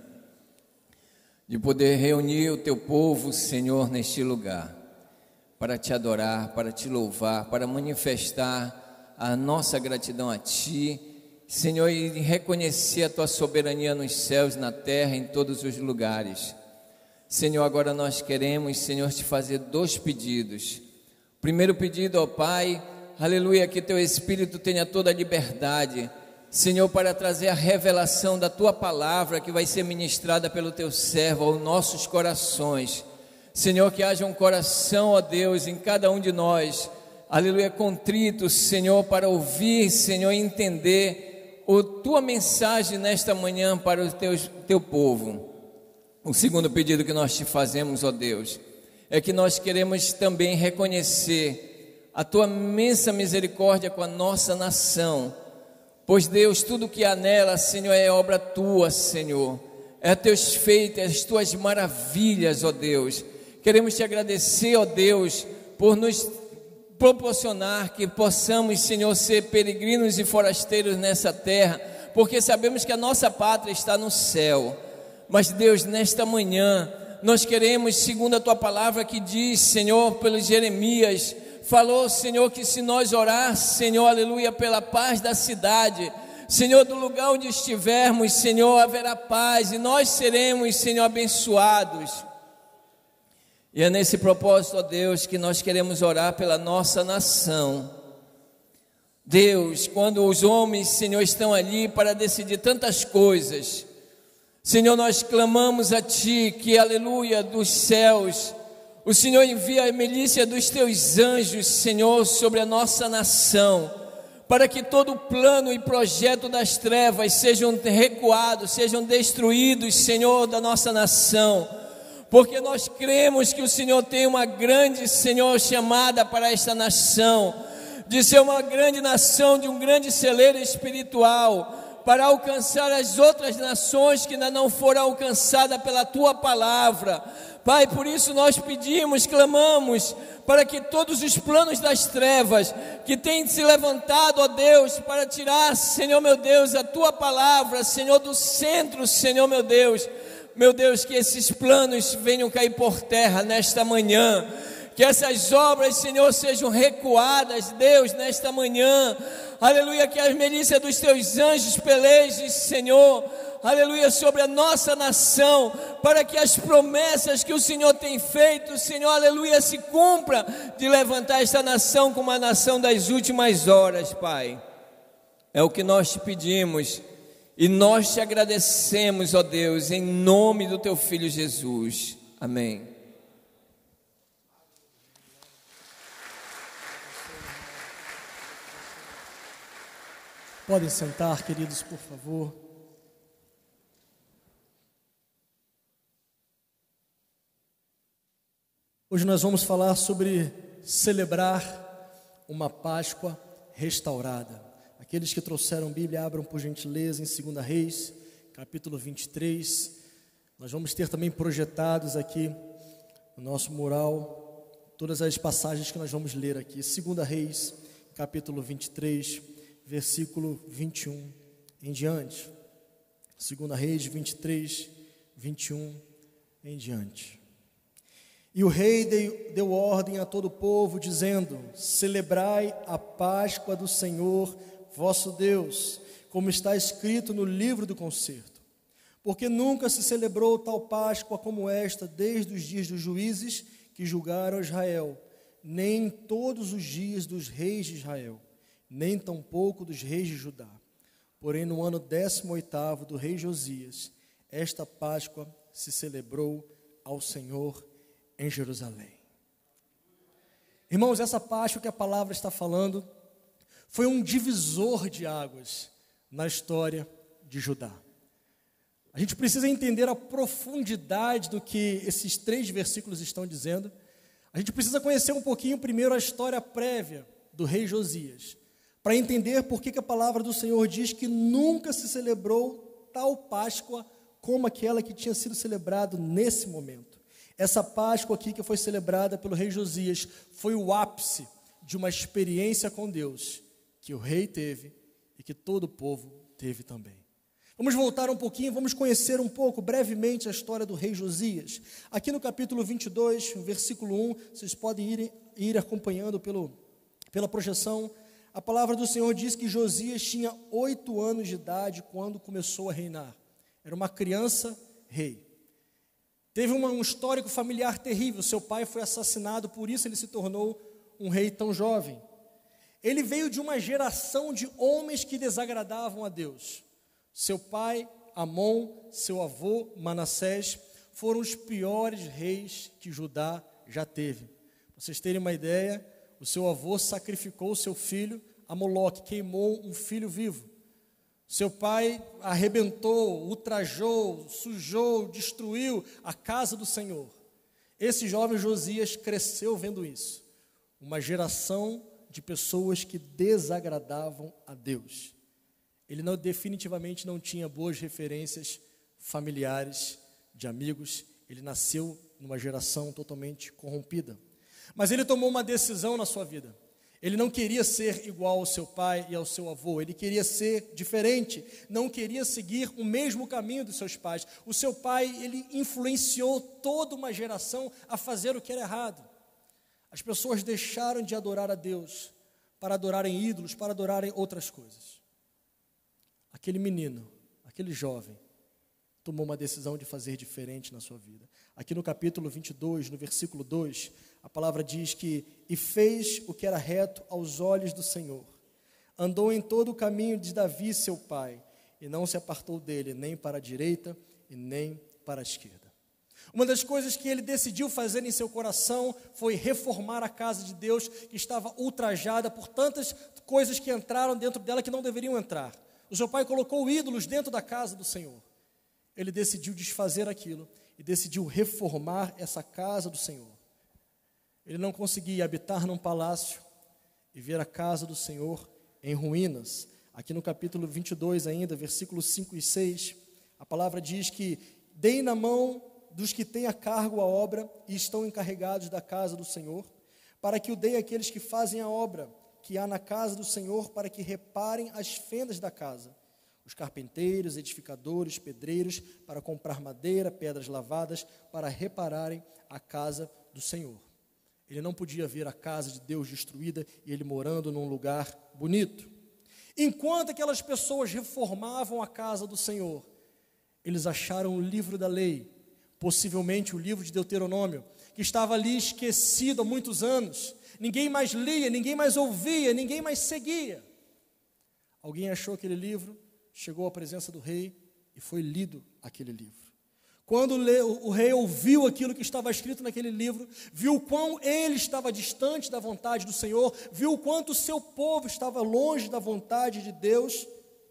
de poder reunir o Teu povo, Senhor, neste lugar, para Te adorar, para Te louvar, para manifestar a nossa gratidão a Ti, Senhor, e reconhecer a Tua soberania nos céus, na terra, em todos os lugares. Senhor, agora nós queremos, Senhor, Te fazer 2 pedidos. Primeiro pedido, ó Pai, aleluia, que Teu Espírito tenha toda a liberdade, Senhor, para trazer a revelação da Tua palavra, que vai ser ministrada pelo Teu servo aos nossos corações. Senhor, que haja um coração, ó Deus, em cada um de nós, aleluia, contrito, Senhor, para ouvir, Senhor, e entender a Tua mensagem nesta manhã para o Teu povo. O segundo pedido que nós Te fazemos, ó Deus, é que nós queremos também reconhecer a Tua imensa misericórdia com a nossa nação, pois Deus, tudo que há nela, Senhor, é obra Tua, Senhor, é Teus feitos, as Tuas maravilhas, ó Deus. Queremos Te agradecer, ó Deus, por nos proporcionar que possamos, Senhor, ser peregrinos e forasteiros nessa terra, porque sabemos que a nossa pátria está no céu. Mas Deus, nesta manhã, nós queremos, segundo a Tua palavra que diz, Senhor, pelo Jeremias, falou, Senhor, que se nós orar, Senhor, aleluia, pela paz da cidade, Senhor, do lugar onde estivermos, Senhor, haverá paz e nós seremos, Senhor, abençoados. E é nesse propósito, ó Deus, que nós queremos orar pela nossa nação. Deus, quando os homens, Senhor, estão ali para decidir tantas coisas, Senhor, nós clamamos a Ti que, aleluia, dos céus, o Senhor envia a milícia dos Teus anjos, Senhor, sobre a nossa nação, para que todo plano e projeto das trevas sejam recuados, sejam destruídos, Senhor, da nossa nação. Porque nós cremos que o Senhor tem uma grande, Senhor, chamada para esta nação, de ser uma grande nação, de um grande celeiro espiritual, para alcançar as outras nações que ainda não foram alcançadas pela Tua palavra. Pai, por isso nós pedimos, clamamos, para que todos os planos das trevas, que têm se levantado, ó Deus, para tirar, Senhor meu Deus, a Tua palavra, Senhor, do centro, Senhor meu Deus, que esses planos venham cair por terra nesta manhã, Que essas obras, Senhor, sejam recuadas, Deus, nesta manhã. Aleluia, que as milícias dos teus anjos pelejem, Senhor, aleluia, sobre a nossa nação, para que as promessas que o Senhor tem feito, Senhor, aleluia, se cumpra, de levantar esta nação como a nação das últimas horas, Pai. É o que nós te pedimos e nós te agradecemos, ó Deus, em nome do teu Filho Jesus. Amém. Podem sentar, queridos, por favor. Hoje nós vamos falar sobre celebrar uma Páscoa restaurada. Aqueles que trouxeram Bíblia, abram por gentileza em 2 Reis, capítulo 23. Nós vamos ter também projetados aqui no nosso mural todas as passagens que nós vamos ler aqui. 2 Reis, capítulo 23, versículo 21 em diante. 2 Reis 23, 21 em diante. E o rei deu ordem a todo o povo, dizendo: celebrai a Páscoa do Senhor vosso Deus, como está escrito no livro do concerto. Porque nunca se celebrou tal Páscoa como esta, desde os dias dos juízes que julgaram Israel, nem em todos os dias dos reis de Israel, nem tampouco dos reis de Judá. Porém, no ano 18º do rei Josias, esta Páscoa se celebrou ao Senhor em Jerusalém. Irmãos, essa Páscoa que a palavra está falando foi um divisor de águas na história de Judá. A gente precisa entender a profundidade do que esses 3 versículos estão dizendo. A gente precisa conhecer um pouquinho primeiro a história prévia do rei Josias, para entender por que a palavra do Senhor diz que nunca se celebrou tal Páscoa como aquela que tinha sido celebrada nesse momento. Essa Páscoa aqui que foi celebrada pelo rei Josias foi o ápice de uma experiência com Deus que o rei teve e que todo o povo teve também. Vamos voltar um pouquinho, vamos conhecer um pouco brevemente a história do rei Josias. Aqui no capítulo 22, versículo 1, vocês podem ir acompanhando pela projeção. A palavra do Senhor diz que Josias tinha 8 anos de idade quando começou a reinar. Era uma criança rei. Teve um histórico familiar terrível. Seu pai foi assassinado, por isso ele se tornou um rei tão jovem. Ele veio de uma geração de homens que desagradavam a Deus. Seu pai, Amon, seu avô, Manassés, foram os piores reis que Judá já teve. Para vocês terem uma ideia, o seu avô sacrificou seu filho a Moloque, queimou um filho vivo. Seu pai arrebentou, ultrajou, sujou, destruiu a casa do Senhor. Esse jovem Josias cresceu vendo isso. Uma geração de pessoas que desagradavam a Deus. Ele definitivamente não tinha boas referências familiares, de amigos. Ele nasceu numa geração totalmente corrompida. Mas ele tomou uma decisão na sua vida. Ele não queria ser igual ao seu pai e ao seu avô. Ele queria ser diferente. Não queria seguir o mesmo caminho dos seus pais. O seu pai, ele influenciou toda uma geração a fazer o que era errado. As pessoas deixaram de adorar a Deus para adorarem ídolos, para adorarem outras coisas. Aquele menino, aquele jovem, tomou uma decisão de fazer diferente na sua vida. Aqui no capítulo 22, no versículo 2, a palavra diz que: e fez o que era reto aos olhos do Senhor. Andou em todo o caminho de Davi, seu pai, e não se apartou dele, nem para a direita e nem para a esquerda. Uma das coisas que ele decidiu fazer em seu coração foi reformar a casa de Deus, que estava ultrajada por tantas coisas que entraram dentro dela que não deveriam entrar. O seu pai colocou ídolos dentro da casa do Senhor. Ele decidiu desfazer aquilo e decidiu reformar essa casa do Senhor. Ele não conseguia habitar num palácio e ver a casa do Senhor em ruínas. Aqui no capítulo 22 ainda, versículos 5 e 6, a palavra diz que: dei na mão dos que têm a cargo a obra e estão encarregados da casa do Senhor, para que o dei àqueles que fazem a obra que há na casa do Senhor, para que reparem as fendas da casa. Os carpinteiros, edificadores, pedreiros, para comprar madeira, pedras lavadas, para repararem a casa do Senhor. Ele não podia ver a casa de Deus destruída e ele morando num lugar bonito. Enquanto aquelas pessoas reformavam a casa do Senhor, eles acharam o livro da lei, possivelmente o livro de Deuteronômio, que estava ali esquecido há muitos anos. Ninguém mais lia, ninguém mais ouvia, ninguém mais seguia. Alguém achou aquele livro, chegou à presença do rei e foi lido aquele livro. Quando o rei ouviu aquilo que estava escrito naquele livro, viu o quão ele estava distante da vontade do Senhor, viu o quanto o seu povo estava longe da vontade de Deus,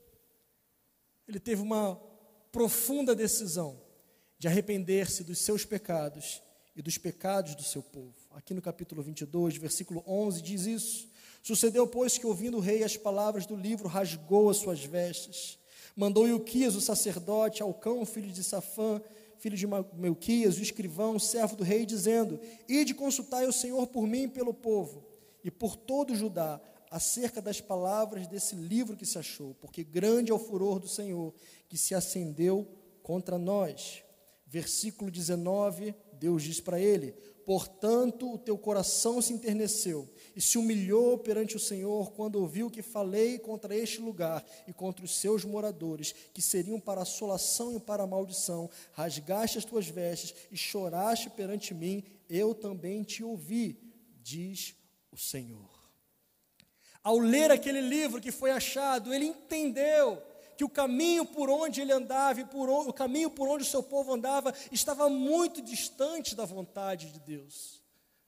ele teve uma profunda decisão de arrepender-se dos seus pecados e dos pecados do seu povo. Aqui no capítulo 22, versículo 11, diz isso. Sucedeu, pois, que ouvindo o rei as palavras do livro, rasgou as suas vestes. Mandou Ilquias, o sacerdote, Alcão, filho de Safã, filho de Melquias, o escrivão, servo do rei, dizendo: Ide consultai o Senhor por mim e pelo povo, e por todo Judá, acerca das palavras desse livro que se achou, porque grande é o furor do Senhor, que se acendeu contra nós. Versículo 19, Deus diz para ele: Portanto, o teu coração se enterneceu e se humilhou perante o Senhor quando ouviu que falei contra este lugar e contra os seus moradores, que seriam para assolação e para maldição. Rasgaste as tuas vestes e choraste perante mim, eu também te ouvi, diz o Senhor. Ao ler aquele livro que foi achado, ele entendeu que o caminho por onde ele andava e o caminho por onde o seu povo andava estava muito distante da vontade de Deus.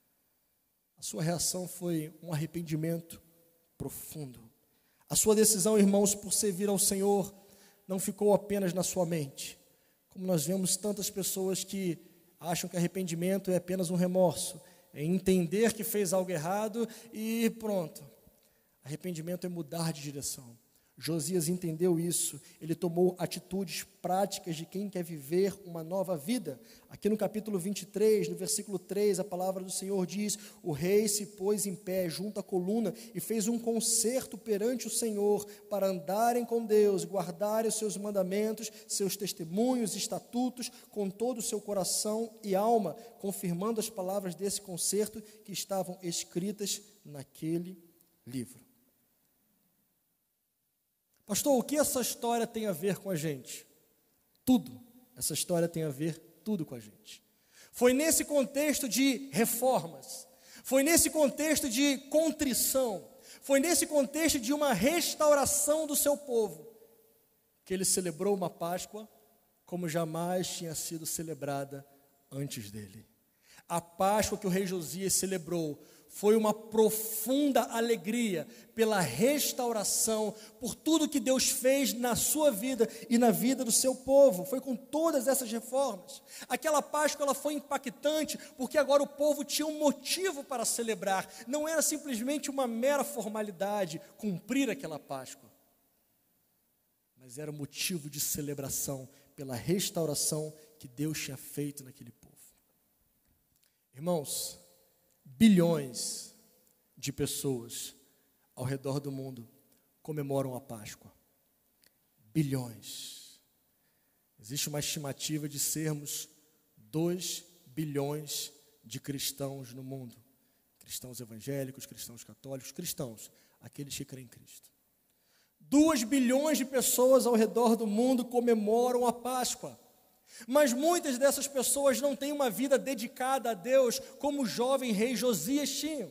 A sua reação foi um arrependimento profundo. A sua decisão, irmãos, por servir ao Senhor, não ficou apenas na sua mente. Como nós vemos tantas pessoas que acham que arrependimento é apenas um remorso, é entender que fez algo errado e pronto. Arrependimento é mudar de direção. Josias entendeu isso, ele tomou atitudes práticas de quem quer viver uma nova vida. Aqui no capítulo 23, no versículo 3, a palavra do Senhor diz: O rei se pôs em pé junto à coluna e fez um concerto perante o Senhor para andarem com Deus, guardarem os seus mandamentos, seus testemunhos, estatutos, com todo o seu coração e alma, confirmando as palavras desse concerto que estavam escritas naquele livro. Pastor, o que essa história tem a ver com a gente? Tudo. Essa história tem a ver tudo com a gente. Foi nesse contexto de reformas, foi nesse contexto de contrição, foi nesse contexto de uma restauração do seu povo, que ele celebrou uma Páscoa como jamais tinha sido celebrada antes dele. A Páscoa que o rei Josias celebrou foi uma profunda alegria pela restauração, por tudo que Deus fez na sua vida e na vida do seu povo. Foi com todas essas reformas. Aquela Páscoa ela foi impactante, porque agora o povo tinha um motivo para celebrar. Não era simplesmente uma mera formalidade cumprir aquela Páscoa, mas era um motivo de celebração pela restauração que Deus tinha feito naquele povo. Irmãos, bilhões de pessoas ao redor do mundo comemoram a Páscoa. Bilhões. Existe uma estimativa de sermos 2 bilhões de cristãos no mundo. Cristãos evangélicos, cristãos católicos, cristãos, aqueles que creem em Cristo. 2 bilhões de pessoas ao redor do mundo comemoram a Páscoa. Mas muitas dessas pessoas não têm uma vida dedicada a Deus como o jovem rei Josias tinha.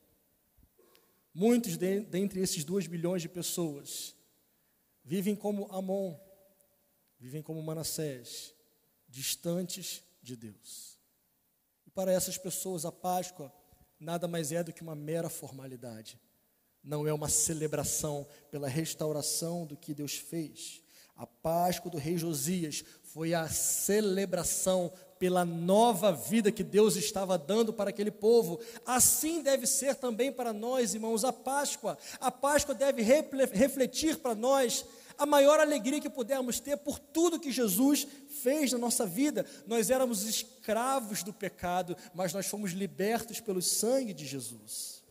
Muitos dentre esses 2 bilhões de pessoas vivem como Amon, vivem como Manassés, distantes de Deus. E para essas pessoas a Páscoa nada mais é do que uma mera formalidade. Não é uma celebração pela restauração do que Deus fez. A Páscoa do rei Josias foi a celebração pela nova vida que Deus estava dando para aquele povo. Assim deve ser também para nós, irmãos, a Páscoa. A Páscoa deve refletir para nós a maior alegria que pudermos ter por tudo que Jesus fez na nossa vida. Nós éramos escravos do pecado, mas nós fomos libertos pelo sangue de Jesus.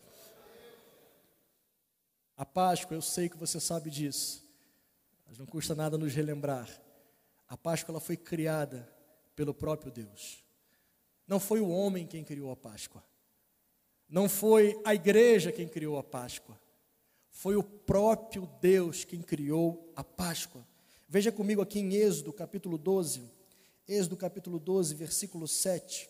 A Páscoa, eu sei que você sabe disso, mas não custa nada nos relembrar. A Páscoa ela foi criada pelo próprio Deus. Não foi o homem quem criou a Páscoa. Não foi a igreja quem criou a Páscoa. Foi o próprio Deus quem criou a Páscoa. Veja comigo aqui em Êxodo capítulo 12. Êxodo capítulo 12, versículo 7.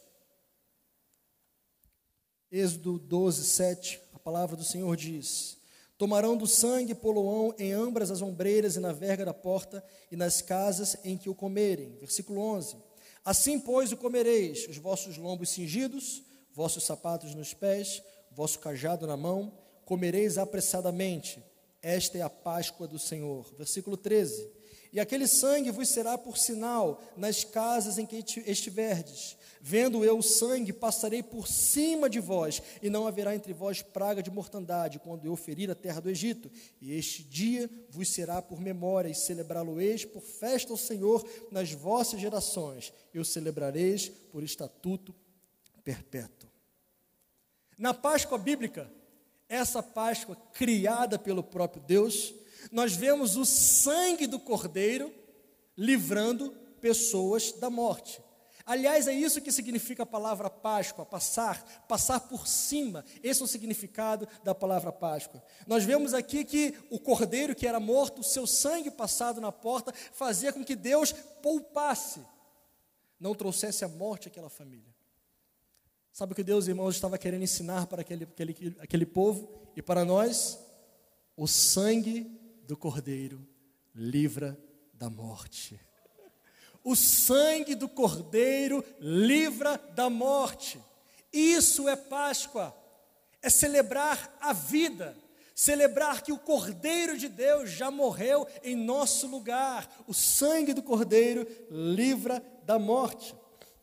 Êxodo 12, 7. A palavra do Senhor diz: tomarão do sangue e poloão em ambas as ombreiras e na verga da porta e nas casas em que o comerem. Versículo 11. Assim, pois, o comereis, os vossos lombos cingidos, vossos sapatos nos pés, vosso cajado na mão, comereis apressadamente. Esta é a Páscoa do Senhor. Versículo 13. E aquele sangue vos será por sinal nas casas em que estiverdes. Vendo eu o sangue, passarei por cima de vós, e não haverá entre vós praga de mortandade, quando eu ferir a terra do Egito. E este dia vos será por memória, e celebrá-lo-eis por festa ao Senhor nas vossas gerações. E o celebrareis por estatuto perpétuo. Na Páscoa bíblica, essa Páscoa criada pelo próprio Deus, nós vemos o sangue do Cordeiro livrando pessoas da morte. Aliás, é isso que significa a palavra Páscoa, passar por cima. Esse é o significado da palavra Páscoa. Nós vemos aqui que o cordeiro que era morto, o seu sangue passado na porta, fazia com que Deus poupasse, não trouxesse a morte àquela família. Sabe o que Deus, irmãos, estava querendo ensinar para aquele povo e para nós? O sangue do cordeiro livra da morte. O sangue do Cordeiro livra da morte. Isso é Páscoa. É celebrar a vida. Celebrar que o Cordeiro de Deus já morreu em nosso lugar. O sangue do Cordeiro livra da morte.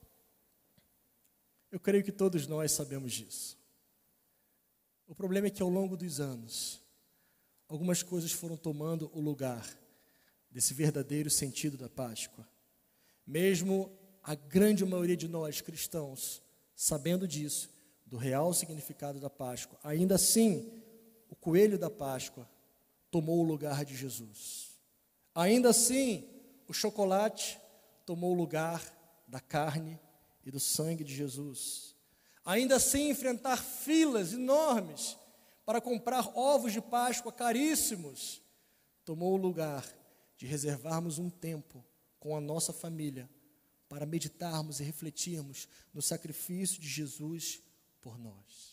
Eu creio que todos nós sabemos disso. O problema é que ao longo dos anos, algumas coisas foram tomando o lugar desse verdadeiro sentido da Páscoa. Mesmo a grande maioria de nós cristãos, sabendo disso, do real significado da Páscoa, ainda assim, o coelho da Páscoa tomou o lugar de Jesus. Ainda assim, o chocolate tomou o lugar da carne e do sangue de Jesus. Ainda assim, enfrentar filas enormes para comprar ovos de Páscoa caríssimos, tomou o lugar de reservarmos um tempo com a nossa família, para meditarmos e refletirmos no sacrifício de Jesus por nós.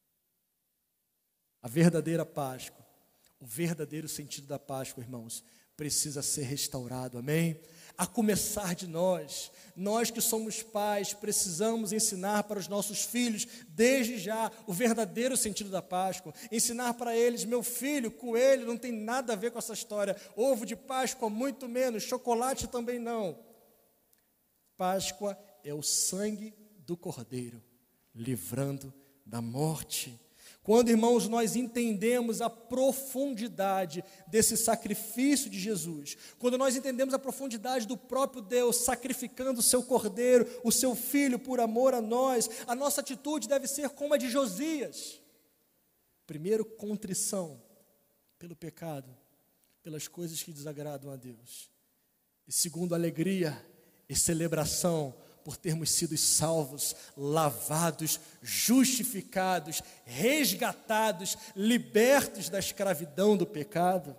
A verdadeira Páscoa, o verdadeiro sentido da Páscoa, irmãos, precisa ser restaurado, amém? A começar de nós que somos pais, precisamos ensinar para os nossos filhos, desde já, o verdadeiro sentido da Páscoa. Ensinar para eles: meu filho, coelho não tem nada a ver com essa história, ovo de Páscoa muito menos, chocolate também não. Páscoa é o sangue do Cordeiro, livrando da morte. Quando, irmãos, nós entendemos a profundidade desse sacrifício de Jesus, quando nós entendemos a profundidade do próprio Deus sacrificando o seu Cordeiro, o seu Filho, por amor a nós, a nossa atitude deve ser como a de Josias. Primeiro, contrição pelo pecado, pelas coisas que desagradam a Deus. E segundo, alegria e celebração por termos sido salvos, lavados, justificados, resgatados, libertos da escravidão do pecado.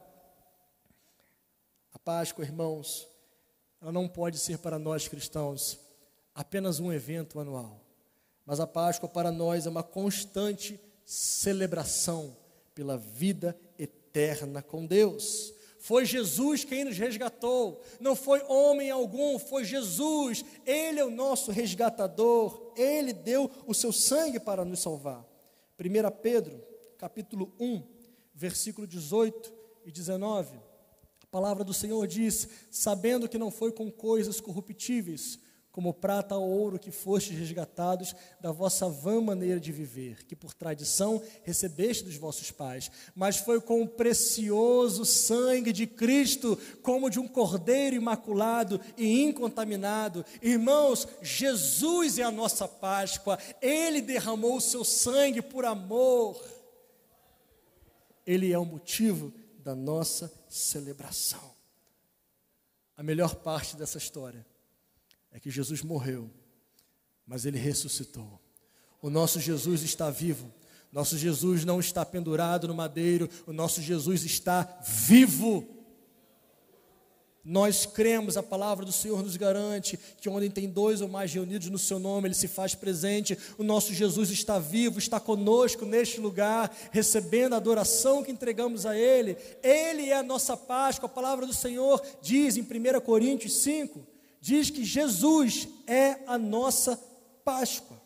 A Páscoa, irmãos, ela não pode ser para nós cristãos apenas um evento anual, mas a Páscoa para nós é uma constante celebração pela vida eterna com Deus. Foi Jesus quem nos resgatou, não foi homem algum, foi Jesus. Ele é o nosso resgatador, Ele deu o seu sangue para nos salvar. 1 Pedro, capítulo 1, versículo 18 e 19, a palavra do Senhor diz: sabendo que não foi com coisas corruptíveis, como prata ou ouro, que fostes resgatados da vossa vã maneira de viver, que por tradição recebeste dos vossos pais, mas foi com o precioso sangue de Cristo, como de um cordeiro imaculado e incontaminado. Irmãos, Jesus é a nossa Páscoa, Ele derramou o seu sangue por amor, Ele é o motivo da nossa celebração. A melhor parte dessa história é que Jesus morreu, mas Ele ressuscitou. O nosso Jesus está vivo. Nosso Jesus não está pendurado no madeiro, o nosso Jesus está vivo. Nós cremos, a palavra do Senhor nos garante que onde tem 2 ou mais reunidos no seu nome, Ele se faz presente. O nosso Jesus está vivo, está conosco neste lugar, recebendo a adoração que entregamos a Ele. Ele é a nossa Páscoa. A palavra do Senhor diz em 1 Coríntios 5, diz que Jesus é a nossa Páscoa.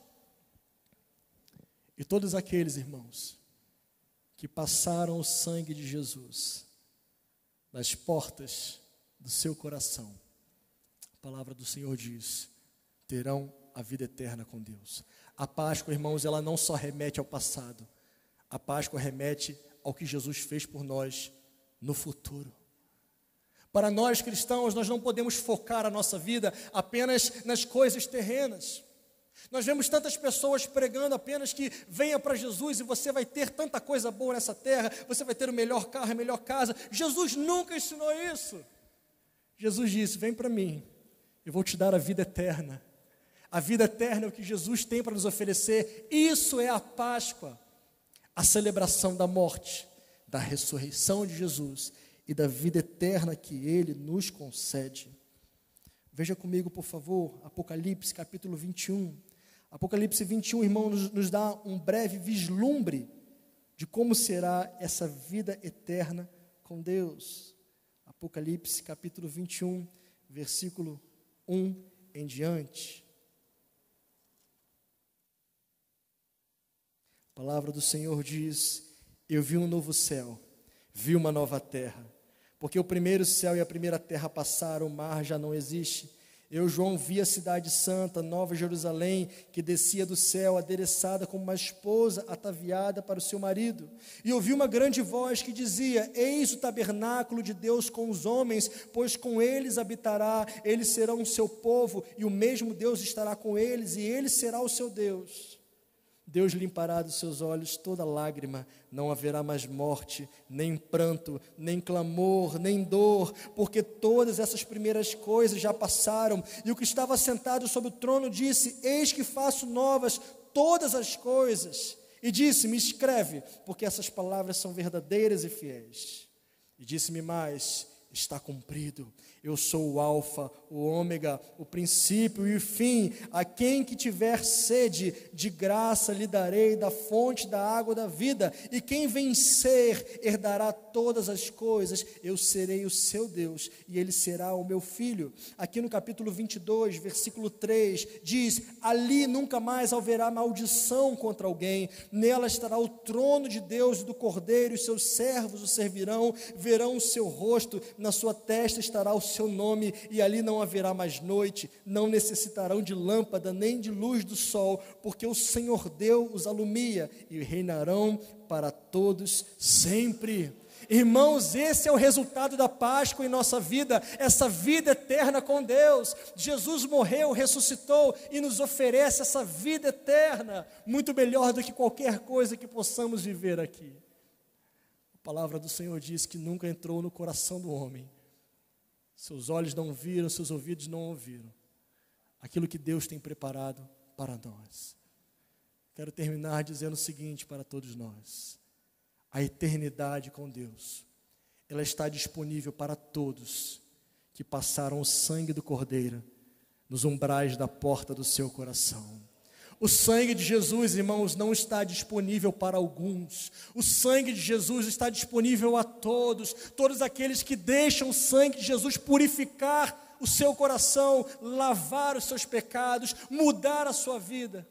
E todos aqueles, irmãos, que passaram o sangue de Jesus nas portas do seu coração, a palavra do Senhor diz, terão a vida eterna com Deus. A Páscoa, irmãos, ela não só remete ao passado, a Páscoa remete ao que Jesus fez por nós no futuro. Para nós cristãos, nós não podemos focar a nossa vida apenas nas coisas terrenas. Nós vemos tantas pessoas pregando apenas que venha para Jesus e você vai ter tanta coisa boa nessa terra, você vai ter o melhor carro, a melhor casa. Jesus nunca ensinou isso. Jesus disse, vem para mim, eu vou te dar a vida eterna. A vida eterna é o que Jesus tem para nos oferecer. Isso é a Páscoa, a celebração da morte, da ressurreição de Jesus e da vida eterna que Ele nos concede. Veja comigo, por favor, Apocalipse capítulo 21. Apocalipse 21, irmão, nos dá um breve vislumbre de como será essa vida eterna com Deus. Apocalipse capítulo 21, versículo 1 em diante. A palavra do Senhor diz, eu vi um novo céu, vi uma nova terra, porque o primeiro céu e a primeira terra passaram, o mar já não existe. Eu, João, vi a cidade santa, Nova Jerusalém, que descia do céu, adereçada como uma esposa ataviada para o seu marido. E ouvi uma grande voz que dizia, eis o tabernáculo de Deus com os homens, pois com eles habitará, eles serão o seu povo, e o mesmo Deus estará com eles, e ele será o seu Deus. Deus limpará dos seus olhos toda lágrima, não haverá mais morte, nem pranto, nem clamor, nem dor, porque todas essas primeiras coisas já passaram. E o que estava sentado sobre o trono disse, eis que faço novas todas as coisas. E disse-me, escreve, porque essas palavras são verdadeiras e fiéis. E disse-me mais, está cumprido. Eu sou o alfa, o ômega, o princípio e o fim. A quem que tiver sede, de graça lhe darei da fonte da água da vida. E quem vencer, herdará todas as coisas. Eu serei o seu Deus e ele será o meu filho. Aqui no capítulo 22, versículo 3, diz, ali nunca mais haverá maldição contra alguém. Nela estará o trono de Deus e do Cordeiro, e seus servos o servirão, verão o seu rosto, na sua testa estará o seu nome, e ali não haverá mais noite, não necessitarão de lâmpada, nem de luz do sol, porque o Senhor Deus os alumia, e reinarão para todos sempre. Irmãos, esse é o resultado da Páscoa em nossa vida, essa vida eterna com Deus. Jesus morreu, ressuscitou e nos oferece essa vida eterna, muito melhor do que qualquer coisa que possamos viver aqui. A palavra do Senhor diz que nunca entrou no coração do homem. Seus olhos não viram, seus ouvidos não ouviram aquilo que Deus tem preparado para nós. Quero terminar dizendo o seguinte para todos nós. A eternidade com Deus, ela está disponível para todos que passaram o sangue do Cordeiro nos umbrais da porta do seu coração. O sangue de Jesus, irmãos, não está disponível para alguns. O sangue de Jesus está disponível a todos. Todos aqueles que deixam o sangue de Jesus purificar o seu coração, lavar os seus pecados, mudar a sua vida.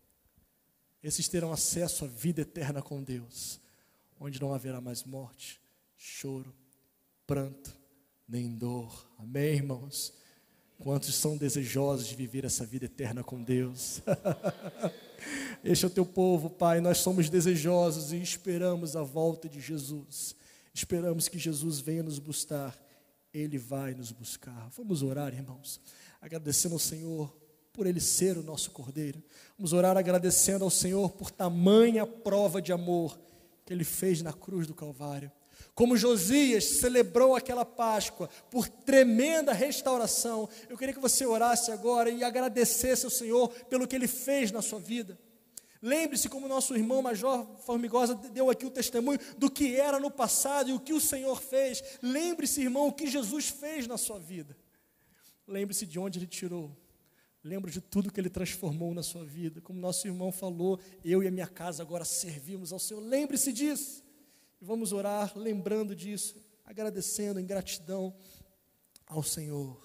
Esses terão acesso à vida eterna com Deus, onde não haverá mais morte, choro, pranto, nem dor. Amém, irmãos? Quantos são desejosos de viver essa vida eterna com Deus? Este é o teu povo, Pai. Nós somos desejosos e esperamos a volta de Jesus. Esperamos que Jesus venha nos buscar. Ele vai nos buscar. Vamos orar, irmãos, agradecendo ao Senhor por Ele ser o nosso Cordeiro. Vamos orar agradecendo ao Senhor por tamanha prova de amor que Ele fez na cruz do Calvário. Como Josias celebrou aquela Páscoa por tremenda restauração, eu queria que você orasse agora e agradecesse ao Senhor pelo que Ele fez na sua vida. Lembre-se como nosso irmão Major Formigosa deu aqui o testemunho do que era no passado e o que o Senhor fez. Lembre-se, irmão, o que Jesus fez na sua vida. Lembre-se de onde Ele tirou. Lembre de tudo que Ele transformou na sua vida. Como nosso irmão falou, eu e a minha casa agora servimos ao Senhor. Lembre-se disso. E vamos orar lembrando disso, agradecendo em gratidão ao Senhor.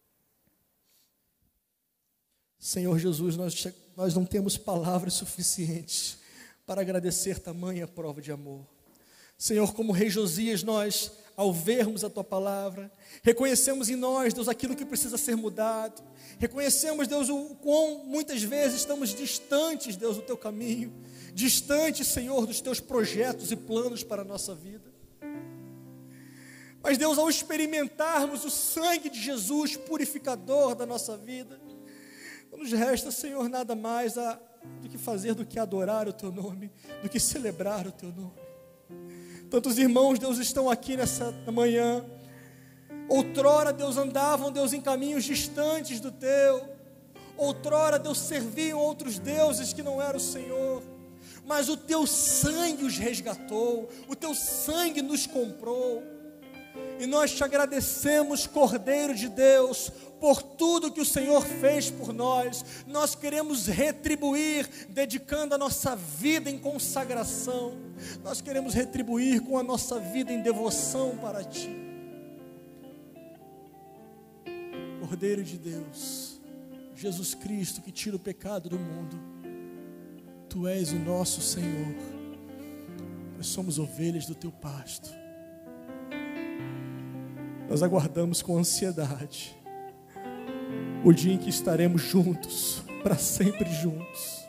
Senhor Jesus, nós não temos palavras suficientes para agradecer tamanha prova de amor. Senhor, como rei Josias, nós, ao vermos a Tua palavra, reconhecemos em nós, Deus, aquilo que precisa ser mudado. Reconhecemos, Deus, o quão muitas vezes estamos distantes, Deus, do Teu caminho. Distantes, Senhor, dos Teus projetos e planos para a nossa vida. Mas, Deus, ao experimentarmos o sangue de Jesus, purificador da nossa vida, não nos resta, Senhor, nada mais do que fazer, do que adorar o Teu nome, do que celebrar o Teu nome. Tantos irmãos, Deus, estão aqui nessa manhã. Outrora, Deus, andavam, Deus, em caminhos distantes do Teu. Outrora, Deus, serviam outros deuses que não eram o Senhor. Mas o Teu sangue os resgatou, o Teu sangue nos comprou. E nós Te agradecemos, Cordeiro de Deus, por tudo que o Senhor fez por nós. Nós queremos retribuir, dedicando a nossa vida em consagração. Nós queremos retribuir com a nossa vida em devoção para Ti. Cordeiro de Deus, Jesus Cristo, que tira o pecado do mundo, Tu és o nosso Senhor. Nós somos ovelhas do Teu pasto. Nós aguardamos com ansiedade o dia em que estaremos juntos, para sempre juntos.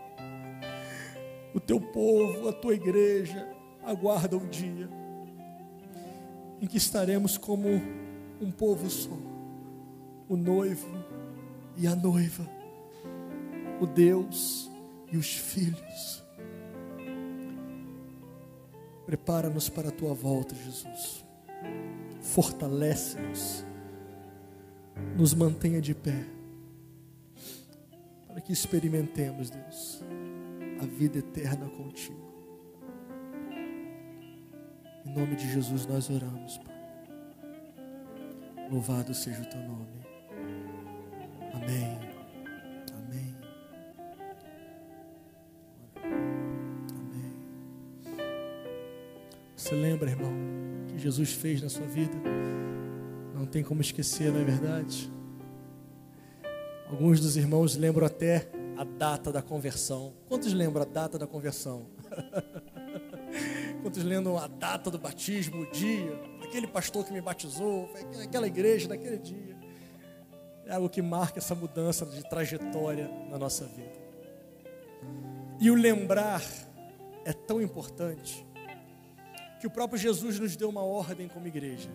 O Teu povo, a Tua igreja, aguarda o dia em que estaremos como um povo só, o noivo e a noiva, o Deus e os filhos. Prepara-nos para a Tua volta, Jesus. Fortalece-nos, nos mantenha de pé, para que experimentemos, Deus, a vida eterna contigo. Em nome de Jesus nós oramos, Pai. Louvado seja o Teu nome. Amém. Amém. Amém. Você lembra, irmão, que Jesus fez na sua vida? Não tem como esquecer, não é verdade? Alguns dos irmãos lembram até a data da conversão. Quantos lembram a data da conversão? Quantos lembram a data do batismo, o dia? Aquele pastor que me batizou, foi aquela igreja, naquele dia. É algo que marca essa mudança de trajetória na nossa vida. E o lembrar é tão importante que o próprio Jesus nos deu uma ordem como igreja.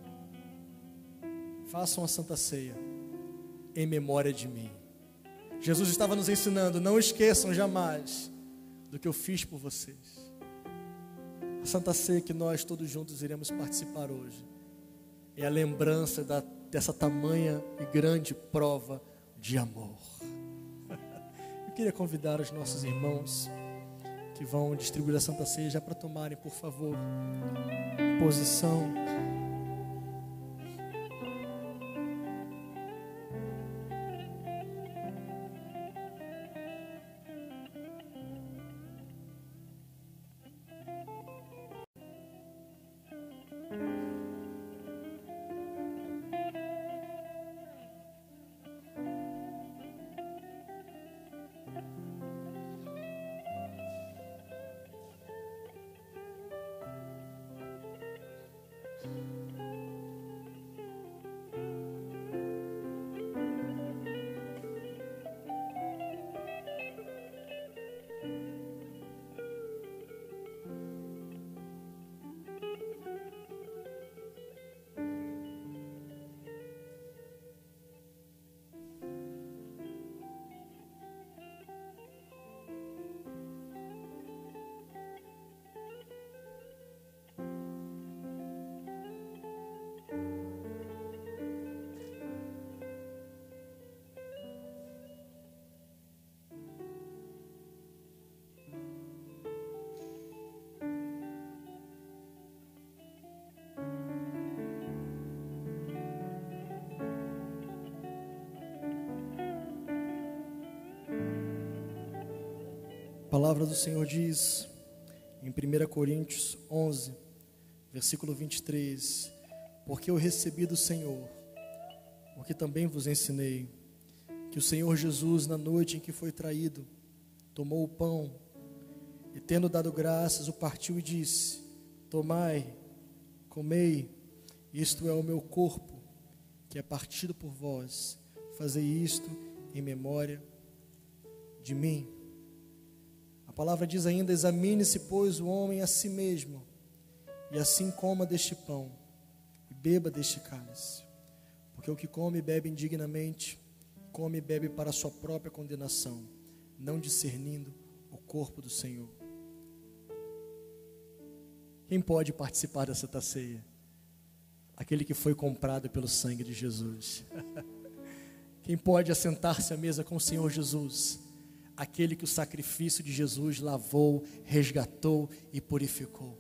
Façam a Santa Ceia em memória de mim. Jesus estava nos ensinando, não esqueçam jamais do que eu fiz por vocês. A Santa Ceia que nós todos juntos iremos participar hoje é a lembrança dessa tamanha e grande prova de amor. Eu queria convidar os nossos irmãos que vão distribuir a Santa Ceia já para tomarem, por favor, posição. A palavra do Senhor diz em 1 Coríntios 11, versículo 23: porque eu recebi do Senhor, o que também vos ensinei, que o Senhor Jesus, na noite em que foi traído, tomou o pão e, tendo dado graças, o partiu e disse: tomai, comei, isto é o meu corpo, que é partido por vós, fazei isto em memória de mim. A palavra diz ainda: examine-se, pois, o homem a si mesmo, e assim coma deste pão e beba deste cálice. Porque o que come e bebe indignamente, come e bebe para a sua própria condenação, não discernindo o corpo do Senhor. Quem pode participar da Santa Ceia? Aquele que foi comprado pelo sangue de Jesus. Quem pode assentar-se à mesa com o Senhor Jesus? Aquele que o sacrifício de Jesus lavou, resgatou e purificou.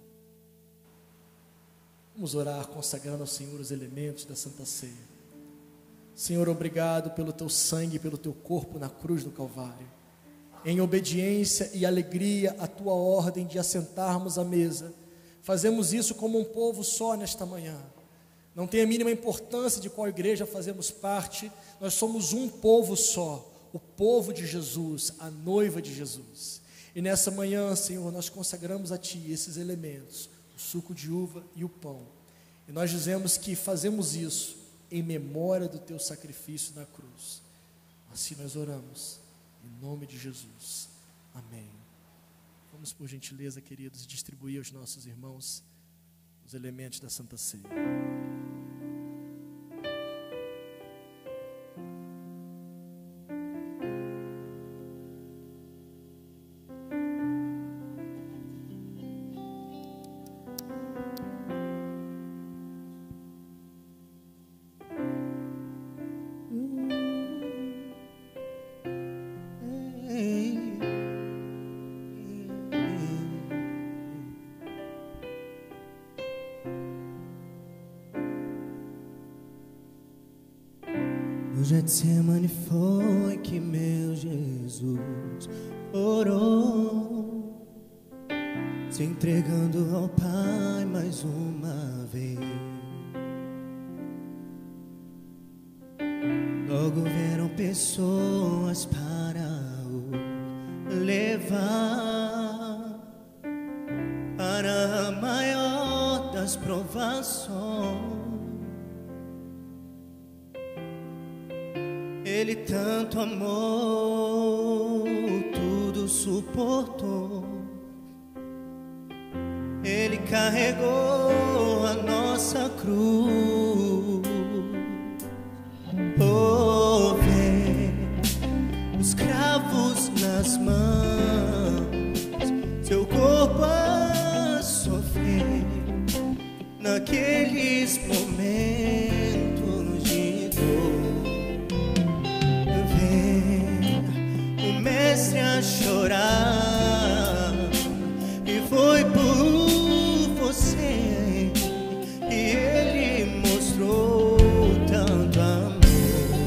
Vamos orar consagrando ao Senhor os elementos da Santa Ceia. Senhor, obrigado pelo teu sangue, pelo teu corpo na cruz do Calvário. Em obediência e alegria à tua ordem de assentarmos à mesa, fazemos isso como um povo só nesta manhã. Não tem a mínima importância de qual igreja fazemos parte, nós somos um povo só, o povo de Jesus, a noiva de Jesus. E nessa manhã, Senhor, nós consagramos a Ti esses elementos, o suco de uva e o pão. E nós dizemos que fazemos isso em memória do Teu sacrifício na cruz. Assim nós oramos, em nome de Jesus. Amém. Vamos, por gentileza, queridos, distribuir aos nossos irmãos os elementos da Santa Ceia. No Getsemane foi que meu Jesus orou, se entregando ao Pai mais uma vez. Logo vieram pessoas para o levar para a maior das provações. Ele tanto amou, tudo suportou. Ele carregou a nossa cruz. Oh, vê os cravos nas mãos, seu corpo a sofrer naqueles momentos de dor. Mestre a chorar, e foi por você que ele mostrou tanto amor.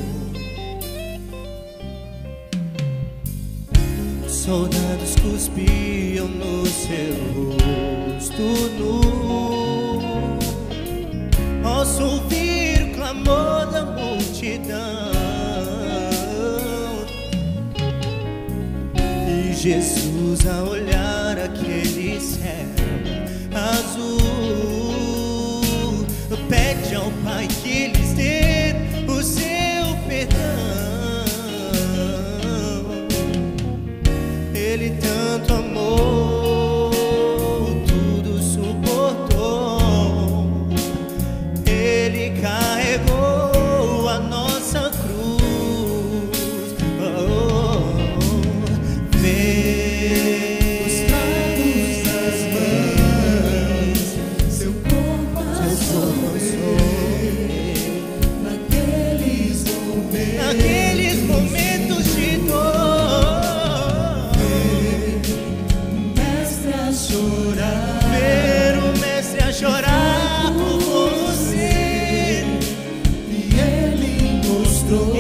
Os soldados cuspiam no seu rosto nu. Posso ouvir o clamor da multidão. Jesus, a olhar aquele céu azul, pede ao Pai que lhes dê o seu perdão. Ele tanto amou, tudo suportou. Ele carregou a nossa cruz. Naqueles momentos de dor, mestre a chorar, ver o mestre a chorar por você, e ele mostrou,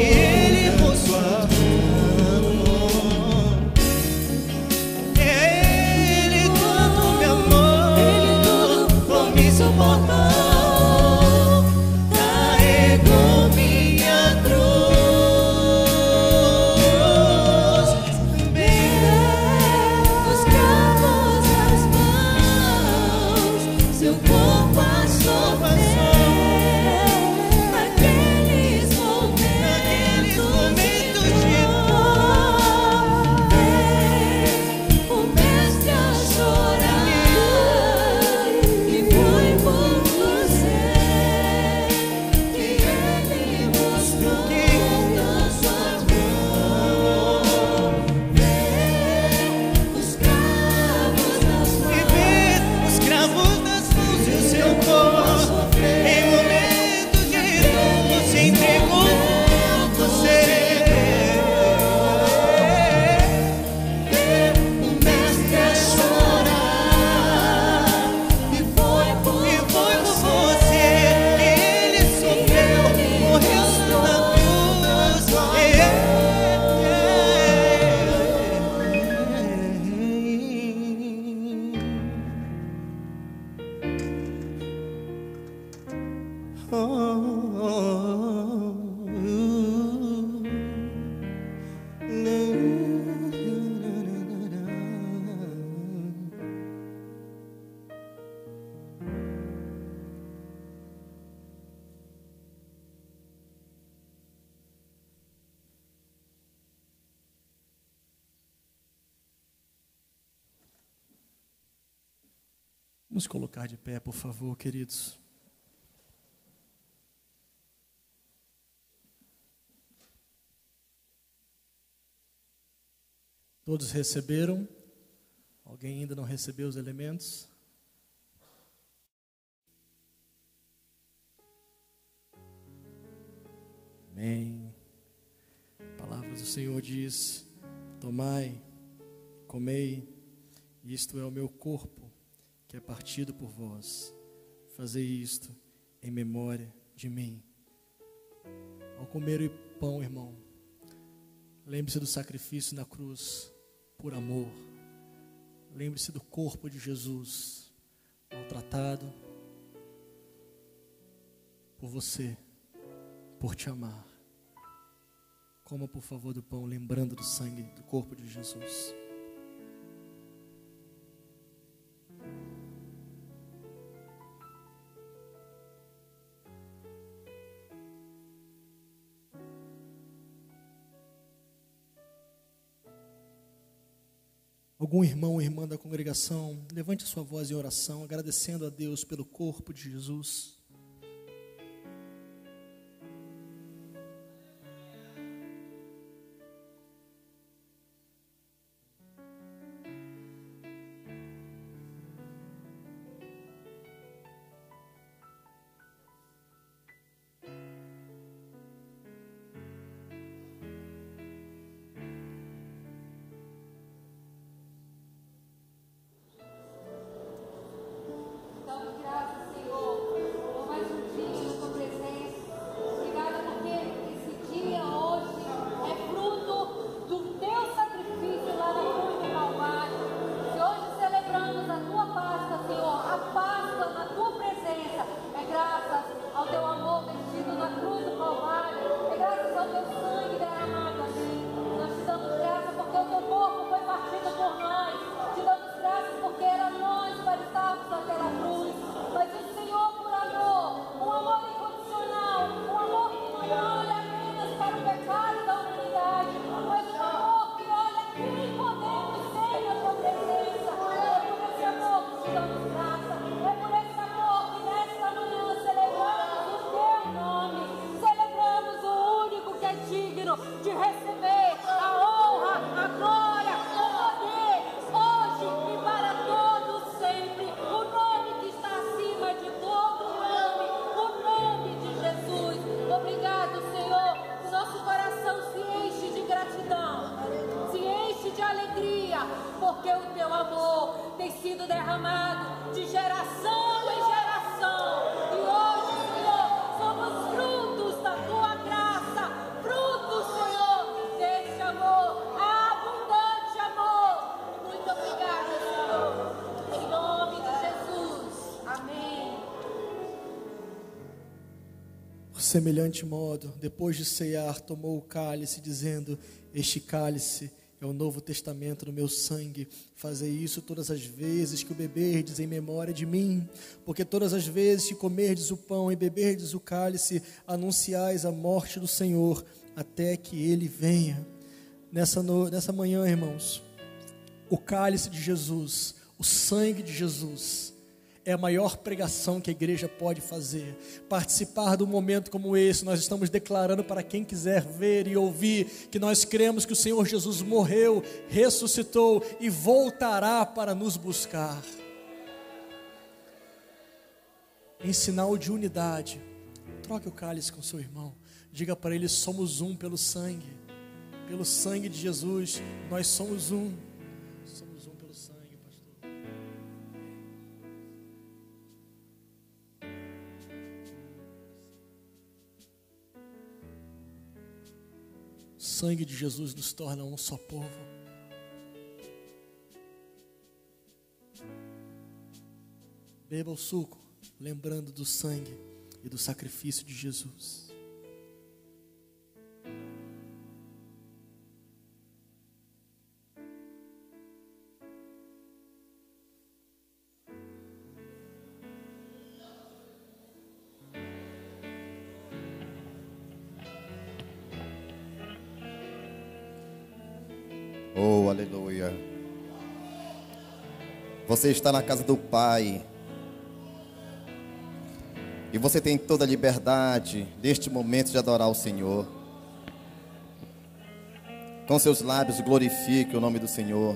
Vamos colocar de pé, por favor, queridos. Todos receberam? Alguém ainda não recebeu os elementos? Amém. A palavra do Senhor diz: tomai, comei, isto é o meu corpo, que é partido por vós. Fazei isto em memória de mim. Ao comer o pão, irmão, lembre-se do sacrifício na cruz, por amor. Lembre-se do corpo de Jesus, maltratado por você, por te amar. Coma, por favor, do pão, lembrando do sangue do corpo de Jesus. Algum irmão ou irmã da congregação, levante a sua voz em oração, agradecendo a Deus pelo corpo de Jesus. Porque o teu amor tem sido derramado de geração em geração. E hoje, Senhor, somos frutos da tua graça, frutos, Senhor, desse amor, abundante amor. Muito obrigada, Senhor. Em nome de Jesus. Amém. Por semelhante modo, depois de ceiar, tomou o cálice, dizendo: este cálice é o novo testamento no meu sangue. Fazei isso todas as vezes que o beberdes em memória de mim. Porque todas as vezes que comerdes o pão e beberdes o cálice, anunciais a morte do Senhor, até que Ele venha. Nessa manhã, irmãos, o cálice de Jesus, o sangue de Jesus, é a maior pregação que a igreja pode fazer. Participar de um momento como esse, nós estamos declarando para quem quiser ver e ouvir, que nós cremos que o Senhor Jesus morreu, ressuscitou e voltará para nos buscar. Em sinal de unidade, troque o cálice com seu irmão, diga para ele: somos um pelo sangue de Jesus, nós somos um. O sangue de Jesus nos torna um só povo. Beba o suco, lembrando do sangue e do sacrifício de Jesus. Oh, aleluia. Você está na casa do Pai, E você tem toda a liberdade neste momento de adorar o Senhor. Com seus lábios glorifique o nome do Senhor.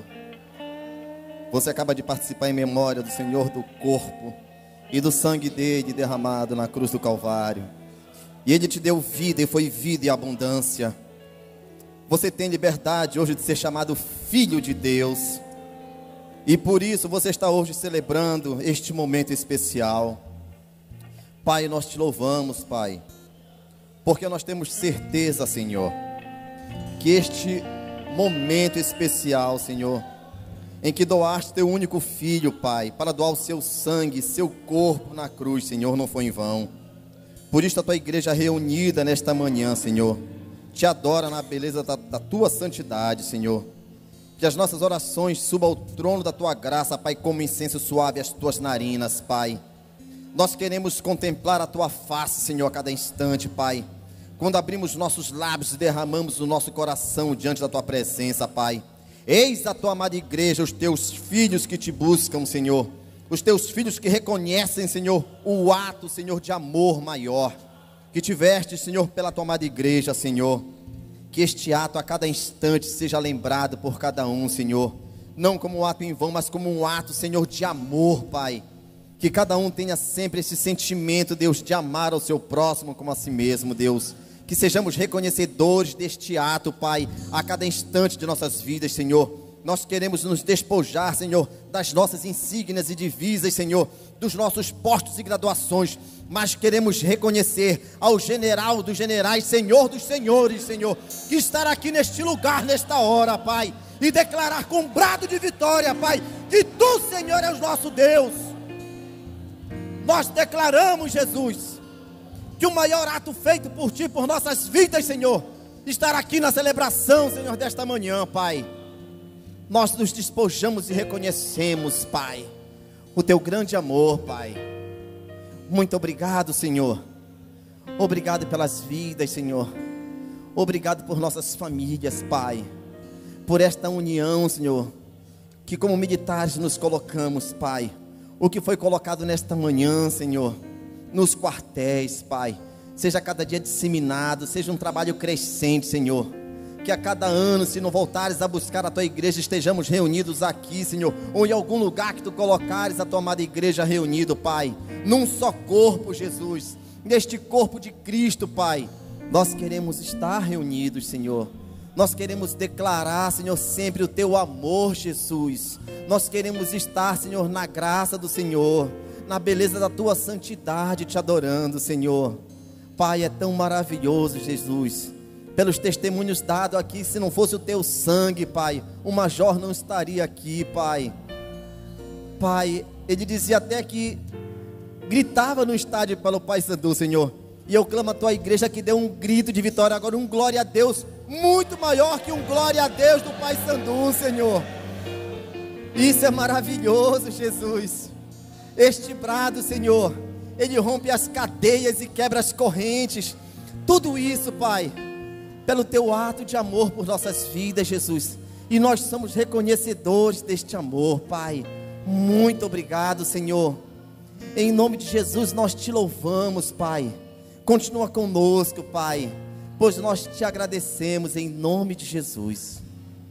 Você acaba de participar em memória do Senhor, do corpo e do sangue dele derramado na cruz do Calvário. E ele te deu vida, e foi vida e abundância. Você tem liberdade hoje de ser chamado filho de Deus. E por isso você está hoje celebrando este momento especial. Pai, nós te louvamos, Pai, porque nós temos certeza, Senhor, que este momento especial, Senhor, em que doaste teu único filho, Pai, para doar o seu sangue, seu corpo na cruz, Senhor, não foi em vão. Por isso a tua igreja reunida nesta manhã, Senhor, te adora na beleza da tua santidade, Senhor. Que as nossas orações subam ao trono da tua graça, Pai, como incenso suave às tuas narinas, Pai. Nós queremos contemplar a tua face, Senhor, a cada instante, Pai. Quando abrimos nossos lábios e derramamos o nosso coração diante da tua presença, Pai. Eis a tua amada igreja, os teus filhos que te buscam, Senhor. Os teus filhos que reconhecem, Senhor, o ato, Senhor, de amor maior que tiveste, Senhor, pela tua amada igreja, Senhor. Que este ato a cada instante seja lembrado por cada um, Senhor. Não como um ato em vão, mas como um ato, Senhor, de amor, Pai. Que cada um tenha sempre esse sentimento, Deus, de amar ao seu próximo como a si mesmo, Deus. Que sejamos reconhecedores deste ato, Pai, a cada instante de nossas vidas, Senhor. Nós queremos nos despojar, Senhor, das nossas insígnias e divisas, Senhor, dos nossos postos e graduações, mas queremos reconhecer ao general dos generais, Senhor dos senhores, Senhor, que estará aqui neste lugar, nesta hora, Pai, e declarar com brado de vitória, Pai, que Tu, Senhor, és o nosso Deus. Nós declaramos, Jesus, que o maior ato feito por Ti, por nossas vidas, Senhor, estará aqui na celebração, Senhor, desta manhã, Pai. Nós nos despojamos e reconhecemos, Pai, o Teu grande amor, Pai. Muito obrigado, Senhor. Obrigado pelas vidas, Senhor. Obrigado por nossas famílias, Pai. Por esta união, Senhor, que como militares nos colocamos, Pai. O que foi colocado nesta manhã, Senhor, nos quartéis, Pai, seja cada dia disseminado, seja um trabalho crescente, Senhor. Que a cada ano, se não voltares a buscar a tua igreja, estejamos reunidos aqui, Senhor, ou em algum lugar que tu colocares a tua amada igreja reunido, Pai, num só corpo, Jesus, neste corpo de Cristo, Pai. Nós queremos estar reunidos, Senhor. Nós queremos declarar, Senhor, sempre o Teu amor, Jesus. Nós queremos estar, Senhor, na graça do Senhor, na beleza da Tua santidade, te adorando, Senhor. Pai, é tão maravilhoso, Jesus. Pelos testemunhos dados aqui, se não fosse o Teu sangue, Pai, o major não estaria aqui, Pai. Pai, ele dizia até que gritava no estádio pelo Paysandu, Senhor. E eu clamo a Tua igreja que deu um grito de vitória agora, um glória a Deus, muito maior que um glória a Deus do Paysandu, Senhor. Isso é maravilhoso, Jesus. Este brado, Senhor, ele rompe as cadeias e quebra as correntes. Tudo isso, Pai, pelo Teu ato de amor por nossas vidas, Jesus. E nós somos reconhecedores deste amor, Pai. Muito obrigado, Senhor. Em nome de Jesus nós Te louvamos, Pai. Continua conosco, Pai, pois nós Te agradecemos em nome de Jesus.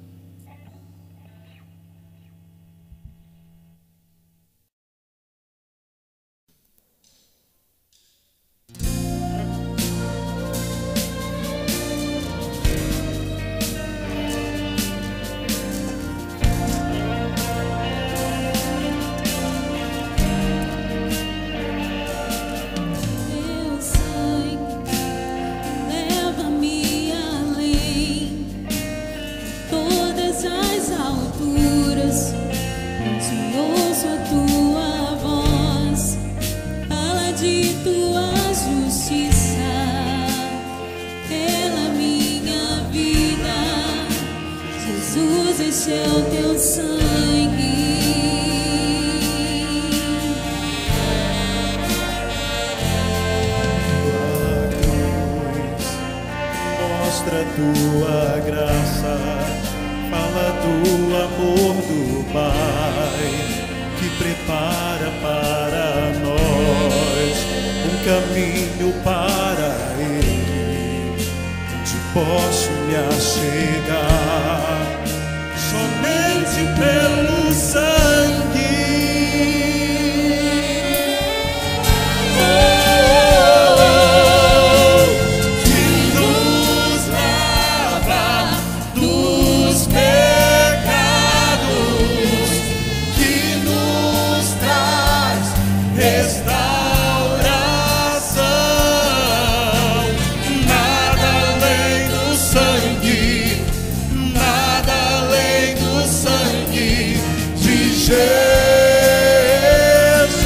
Esse é o Teu sangue. Mostra Tua graça, fala do amor do Pai, que prepara para nós um caminho para Ele, onde posso me achegar, somente pelo sangue. Que nos lava dos pecados, que nos traz restauração. Nada além do sangue, nada além do sangue de Jesus,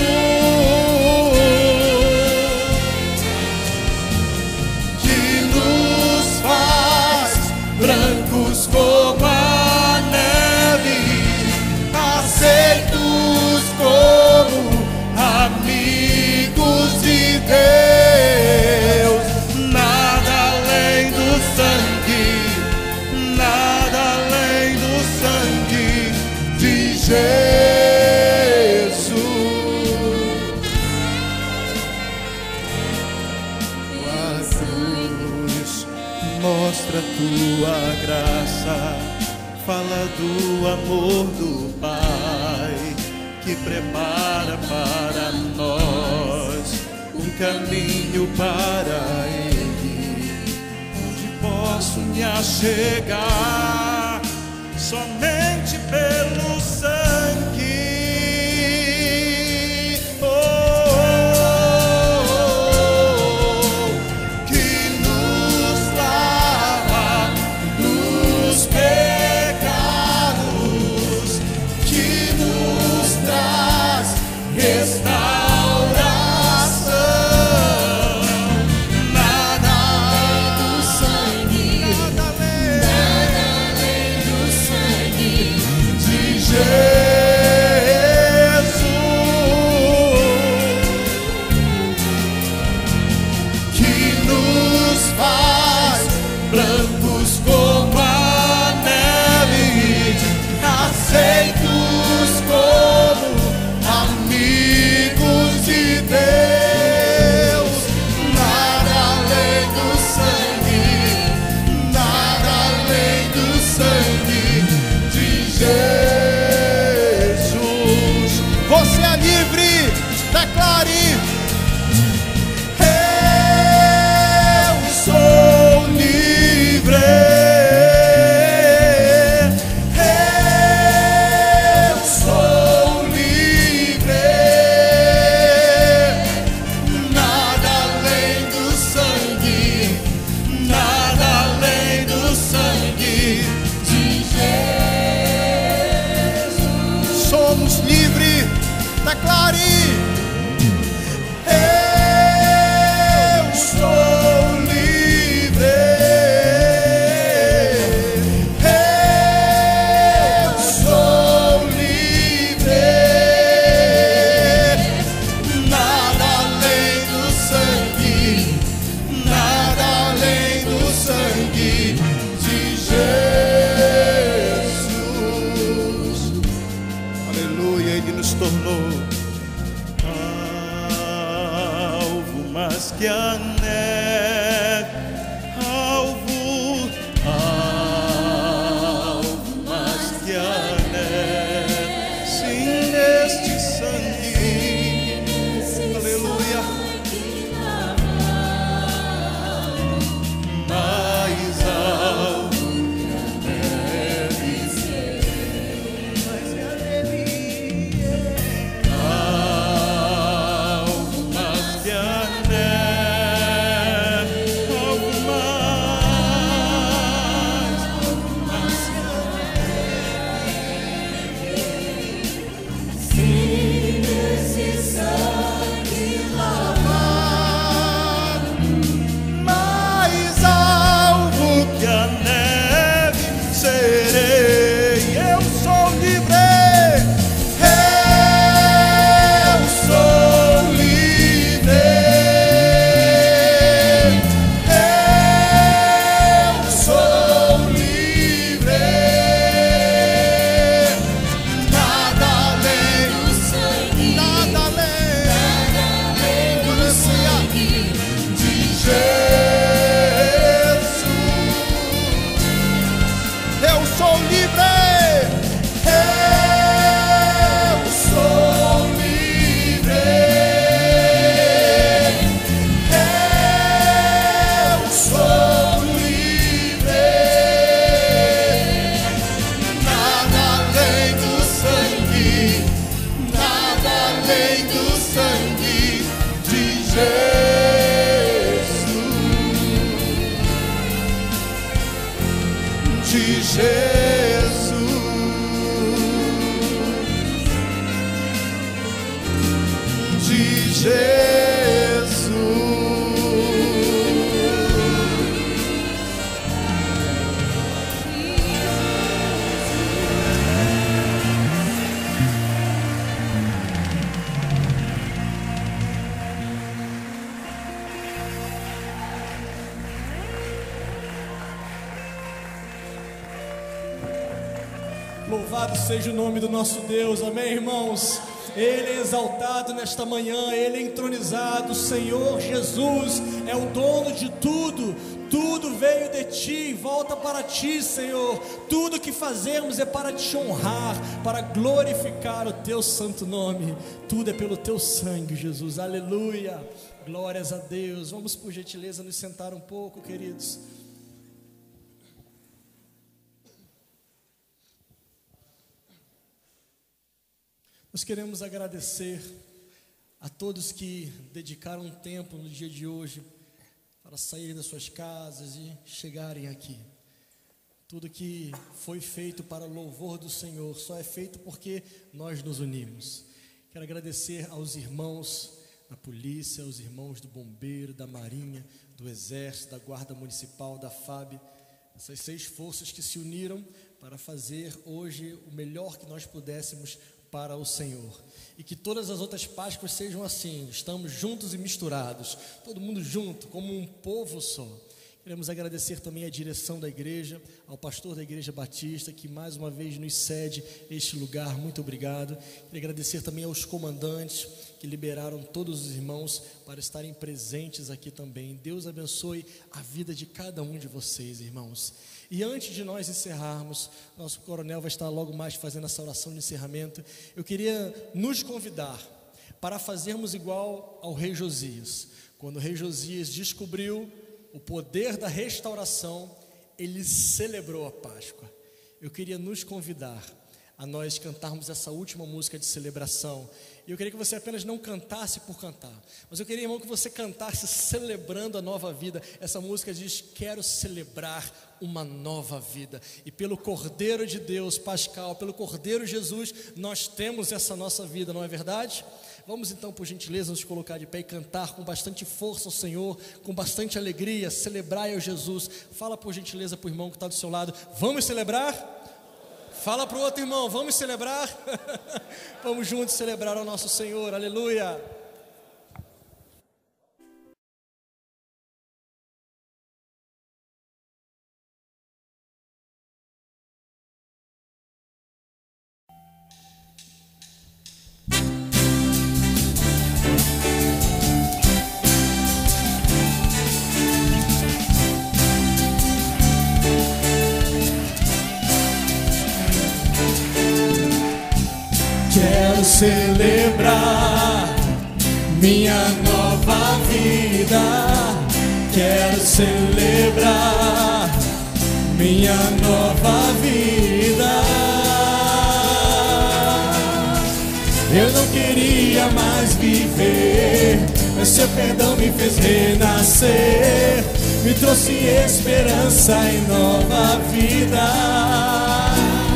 que nos faz brancos como a neve, aceitos como amigos de Deus. Nada além do sangue, nada além do sangue de Jesus. Tua cruz mostra tua graça, fala do amor do Pai que prepara para nós um caminho para Ele, onde posso me achegar, somente pelo sangue. Que nos lava dos pecados, que nos traz restauração. Nada além do sangue, nada além do sangue de Jesus, que nos faz brancos como a neve, aceitos como amigos de Deus. Nada além do sangue, nada além do sangue de Jesus. Você é livre, declare: eu sou livre. Eu sou livre. Nada além do sangue, nada além do sangue de Jesus. Somos livres, declare: eu sou livre. Eu sou livre. Nada além do sangue, nada além do sangue de Jesus. Aleluia, Ele nos tornou alvo mais que a neve, alvo mais que a neve. Sim, neste sangue, aleluia, mais alvo que a neve, mais que a neve, alvo mais que a neve, alvo mais que a neve. Sim, nesse sangue lavado, mais alvo que a neve serei. Eu sou livre. Eu sou livre. Eu sou livre. Nada além do sangue, nada além do sangue. além do sangue de Jesus. De Jesus, de Jesus. Louvado seja o nome do nosso Deus, amém, irmãos? Ele é exaltado nesta manhã, Ele é entronizado, o Senhor Jesus é o dono de tudo, tudo veio de Ti, volta para Ti, Senhor, tudo que fazemos é para Te honrar, para glorificar o Teu santo nome, tudo é pelo Teu sangue, Jesus, aleluia, glórias a Deus. Vamos por gentileza nos sentar um pouco, queridos. Nós queremos agradecer a todos que dedicaram um tempo no dia de hoje para saírem das suas casas e chegarem aqui. Tudo que foi feito para o louvor do Senhor só é feito porque nós nos unimos. Quero agradecer aos irmãos da polícia, aos irmãos do bombeiro, da marinha, do exército, da guarda municipal, da FAB, essas 6 forças que se uniram para fazer hoje o melhor que nós pudéssemos para o Senhor, e que todas as outras Páscoas sejam assim, estamos juntos e misturados, todo mundo junto, como um povo só. Queremos agradecer também a direção da igreja, ao pastor da Igreja Batista, que mais uma vez nos cede este lugar, muito obrigado. Quero agradecer também aos comandantes, que liberaram todos os irmãos para estarem presentes aqui também. Deus abençoe a vida de cada um de vocês, irmãos. E antes de nós encerrarmos, nosso coronel vai estar logo mais fazendo essa oração de encerramento. Eu queria nos convidar para fazermos igual ao rei Josias. Quando o rei Josias descobriu o poder da restauração, ele celebrou a Páscoa. Eu queria nos convidar a nós cantarmos essa última música de celebração. E eu queria que você apenas não cantasse por cantar, mas eu queria, irmão, que você cantasse celebrando a nova vida. Essa música diz: quero celebrar uma nova vida. E pelo Cordeiro de Deus Pascal, pelo Cordeiro Jesus, nós temos essa nossa vida, não é verdade? Vamos então, por gentileza, nos colocar de pé e cantar com bastante força ao Senhor, com bastante alegria, celebrar ao Jesus. Fala por gentileza para o irmão que está do seu lado: vamos celebrar? Fala para o outro irmão: vamos celebrar? Vamos juntos celebrar ao nosso Senhor, aleluia. Quero celebrar minha nova vida. Quero celebrar minha nova vida. Eu não queria mais viver, mas seu perdão me fez renascer, me trouxe esperança e nova vida.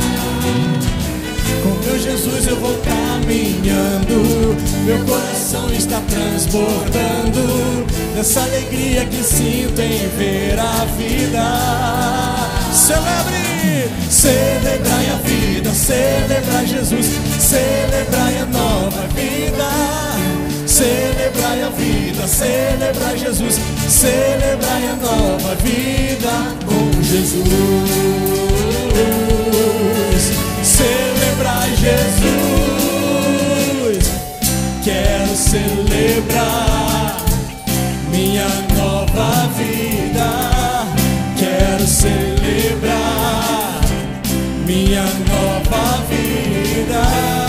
Com meu Jesus eu vou caminhando, meu coração está transbordando dessa alegria que sinto em ver a vida. Celebre, celebrai a vida, celebrai Jesus, celebrai a nova vida. Celebrai a vida, celebrai Jesus, celebrai a nova vida com Jesus. Celebrai Jesus. Quero celebrar minha nova vida. Quero celebrar minha nova vida.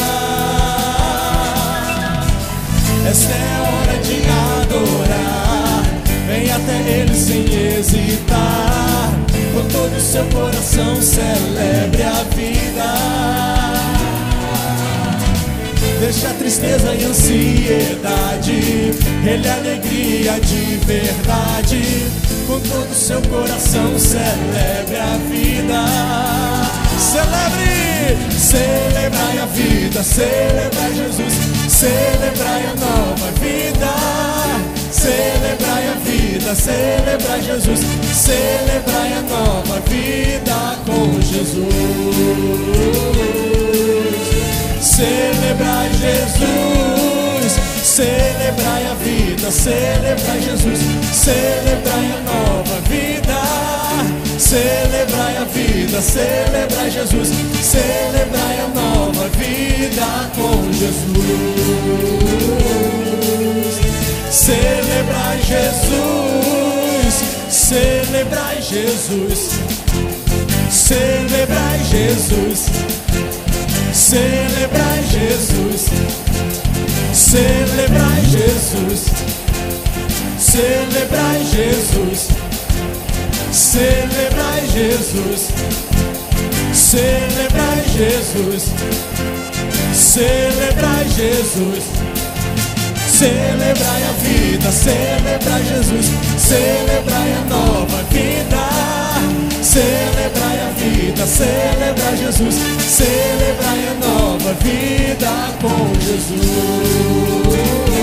Esta é a hora de adorar. Vem até Ele sem hesitar. Com todo o seu coração celebre a vida. deixa a tristeza e ansiedade. Ele é alegria de verdade. Com todo o seu coração celebre a vida. Celebre, celebrai a vida, celebrai Jesus, celebrai a nova vida. Celebrai a vida, celebrai Jesus, celebrai a nova vida com Jesus. Celebrai Jesus, celebrai a vida, celebrai Jesus, celebrai a nova vida. Celebrai a vida, celebrai Jesus, celebrai a nova vida com Jesus. Celebrai Jesus, celebrai Jesus, celebrai Jesus, celebrai Jesus, celebrai Jesus, celebrai Jesus, celebrai Jesus, celebrai Jesus, celebrai Jesus. Celebrai a vida, celebrai Jesus, celebrai a nova vida. Celebrai a vida, celebrai Jesus, celebrai a nova vida com Jesus.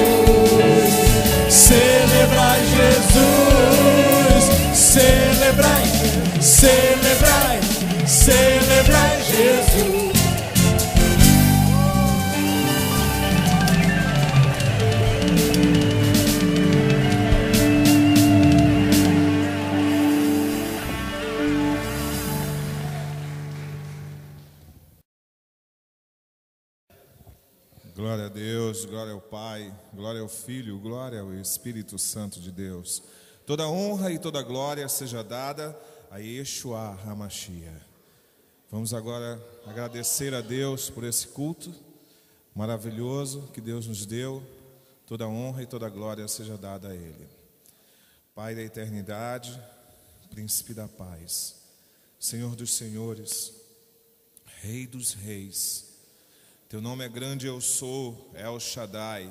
Celebrai Jesus, celebrai, celebrai, celebrai Jesus. Glória a Deus, glória ao Pai, glória ao Filho, glória ao Espírito Santo de Deus. Toda honra e toda glória seja dada a Yeshua HaMashiach. Vamos agora agradecer a Deus por esse culto maravilhoso que Deus nos deu. Toda honra e toda glória seja dada a Ele. Pai da eternidade, Príncipe da paz, Senhor dos senhores, Rei dos reis, Teu nome é grande, eu sou, El Shaddai.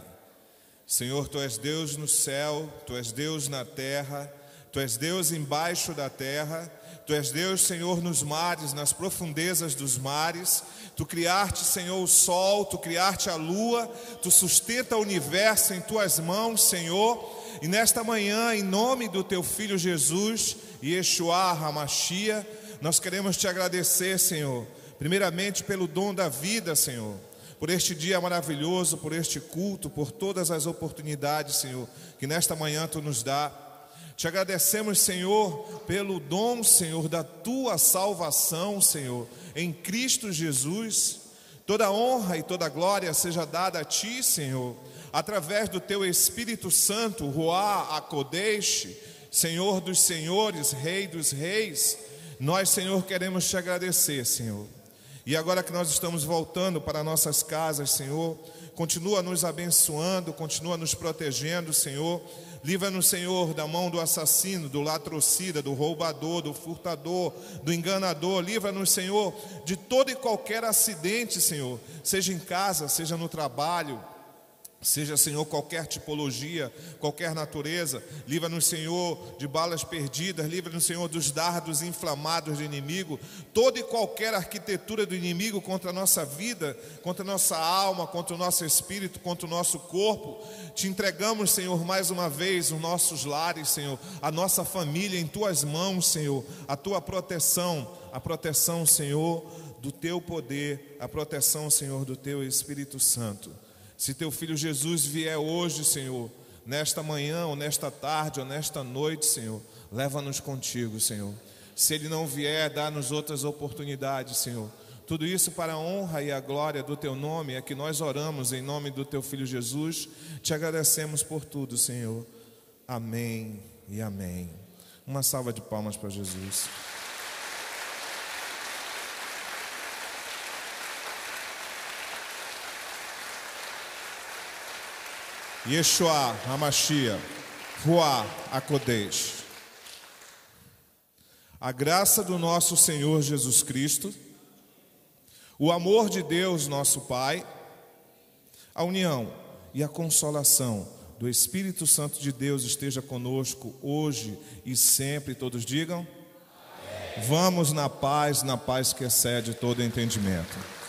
Senhor, Tu és Deus no céu, Tu és Deus na terra, Tu és Deus embaixo da terra, Tu és Deus, Senhor, nos mares, nas profundezas dos mares. Tu criaste, Senhor, o sol, Tu criaste a lua, Tu sustenta o universo em Tuas mãos, Senhor. E nesta manhã, em nome do Teu Filho Jesus, Yeshua HaMashiach, nós queremos Te agradecer, Senhor, primeiramente pelo dom da vida, Senhor, por este dia maravilhoso, por este culto, por todas as oportunidades, Senhor, que nesta manhã Tu nos dá. Te agradecemos, Senhor, pelo dom, Senhor, da Tua salvação, Senhor, em Cristo Jesus. Toda honra e toda glória seja dada a Ti, Senhor, através do Teu Espírito Santo, Ruach HaKodesh, Senhor dos senhores, Rei dos reis. Nós, Senhor, queremos Te agradecer, Senhor. E agora que nós estamos voltando para nossas casas, Senhor, continua nos abençoando, continua nos protegendo, Senhor. Livra-nos, Senhor, da mão do assassino, do latrocida, do roubador, do furtador, do enganador. Livra-nos, Senhor, de todo e qualquer acidente, Senhor, seja em casa, seja no trabalho, seja, Senhor, qualquer tipologia, qualquer natureza. Livra-nos, Senhor, de balas perdidas. Livra-nos, Senhor, dos dardos inflamados do inimigo. Toda e qualquer arquitetura do inimigo contra a nossa vida, contra a nossa alma, contra o nosso espírito, contra o nosso corpo. Te entregamos, Senhor, mais uma vez os nossos lares, Senhor, a nossa família em Tuas mãos, Senhor. A Tua proteção, Senhor, do Teu poder, a proteção, Senhor, do Teu Espírito Santo. Se Teu Filho Jesus vier hoje, Senhor, nesta manhã, ou nesta tarde, ou nesta noite, Senhor, leva-nos contigo, Senhor. Se Ele não vier, dá-nos outras oportunidades, Senhor. Tudo isso para a honra e a glória do Teu nome, é que nós oramos em nome do Teu Filho Jesus. Te agradecemos por tudo, Senhor. Amém e amém. Uma salva de palmas para Jesus. Yeshua HaMashiach, Ruach HaKodesh. A graça do nosso Senhor Jesus Cristo, o amor de Deus, nosso Pai, a união e a consolação do Espírito Santo de Deus esteja conosco hoje e sempre. Todos digam: vamos na paz que excede todo entendimento.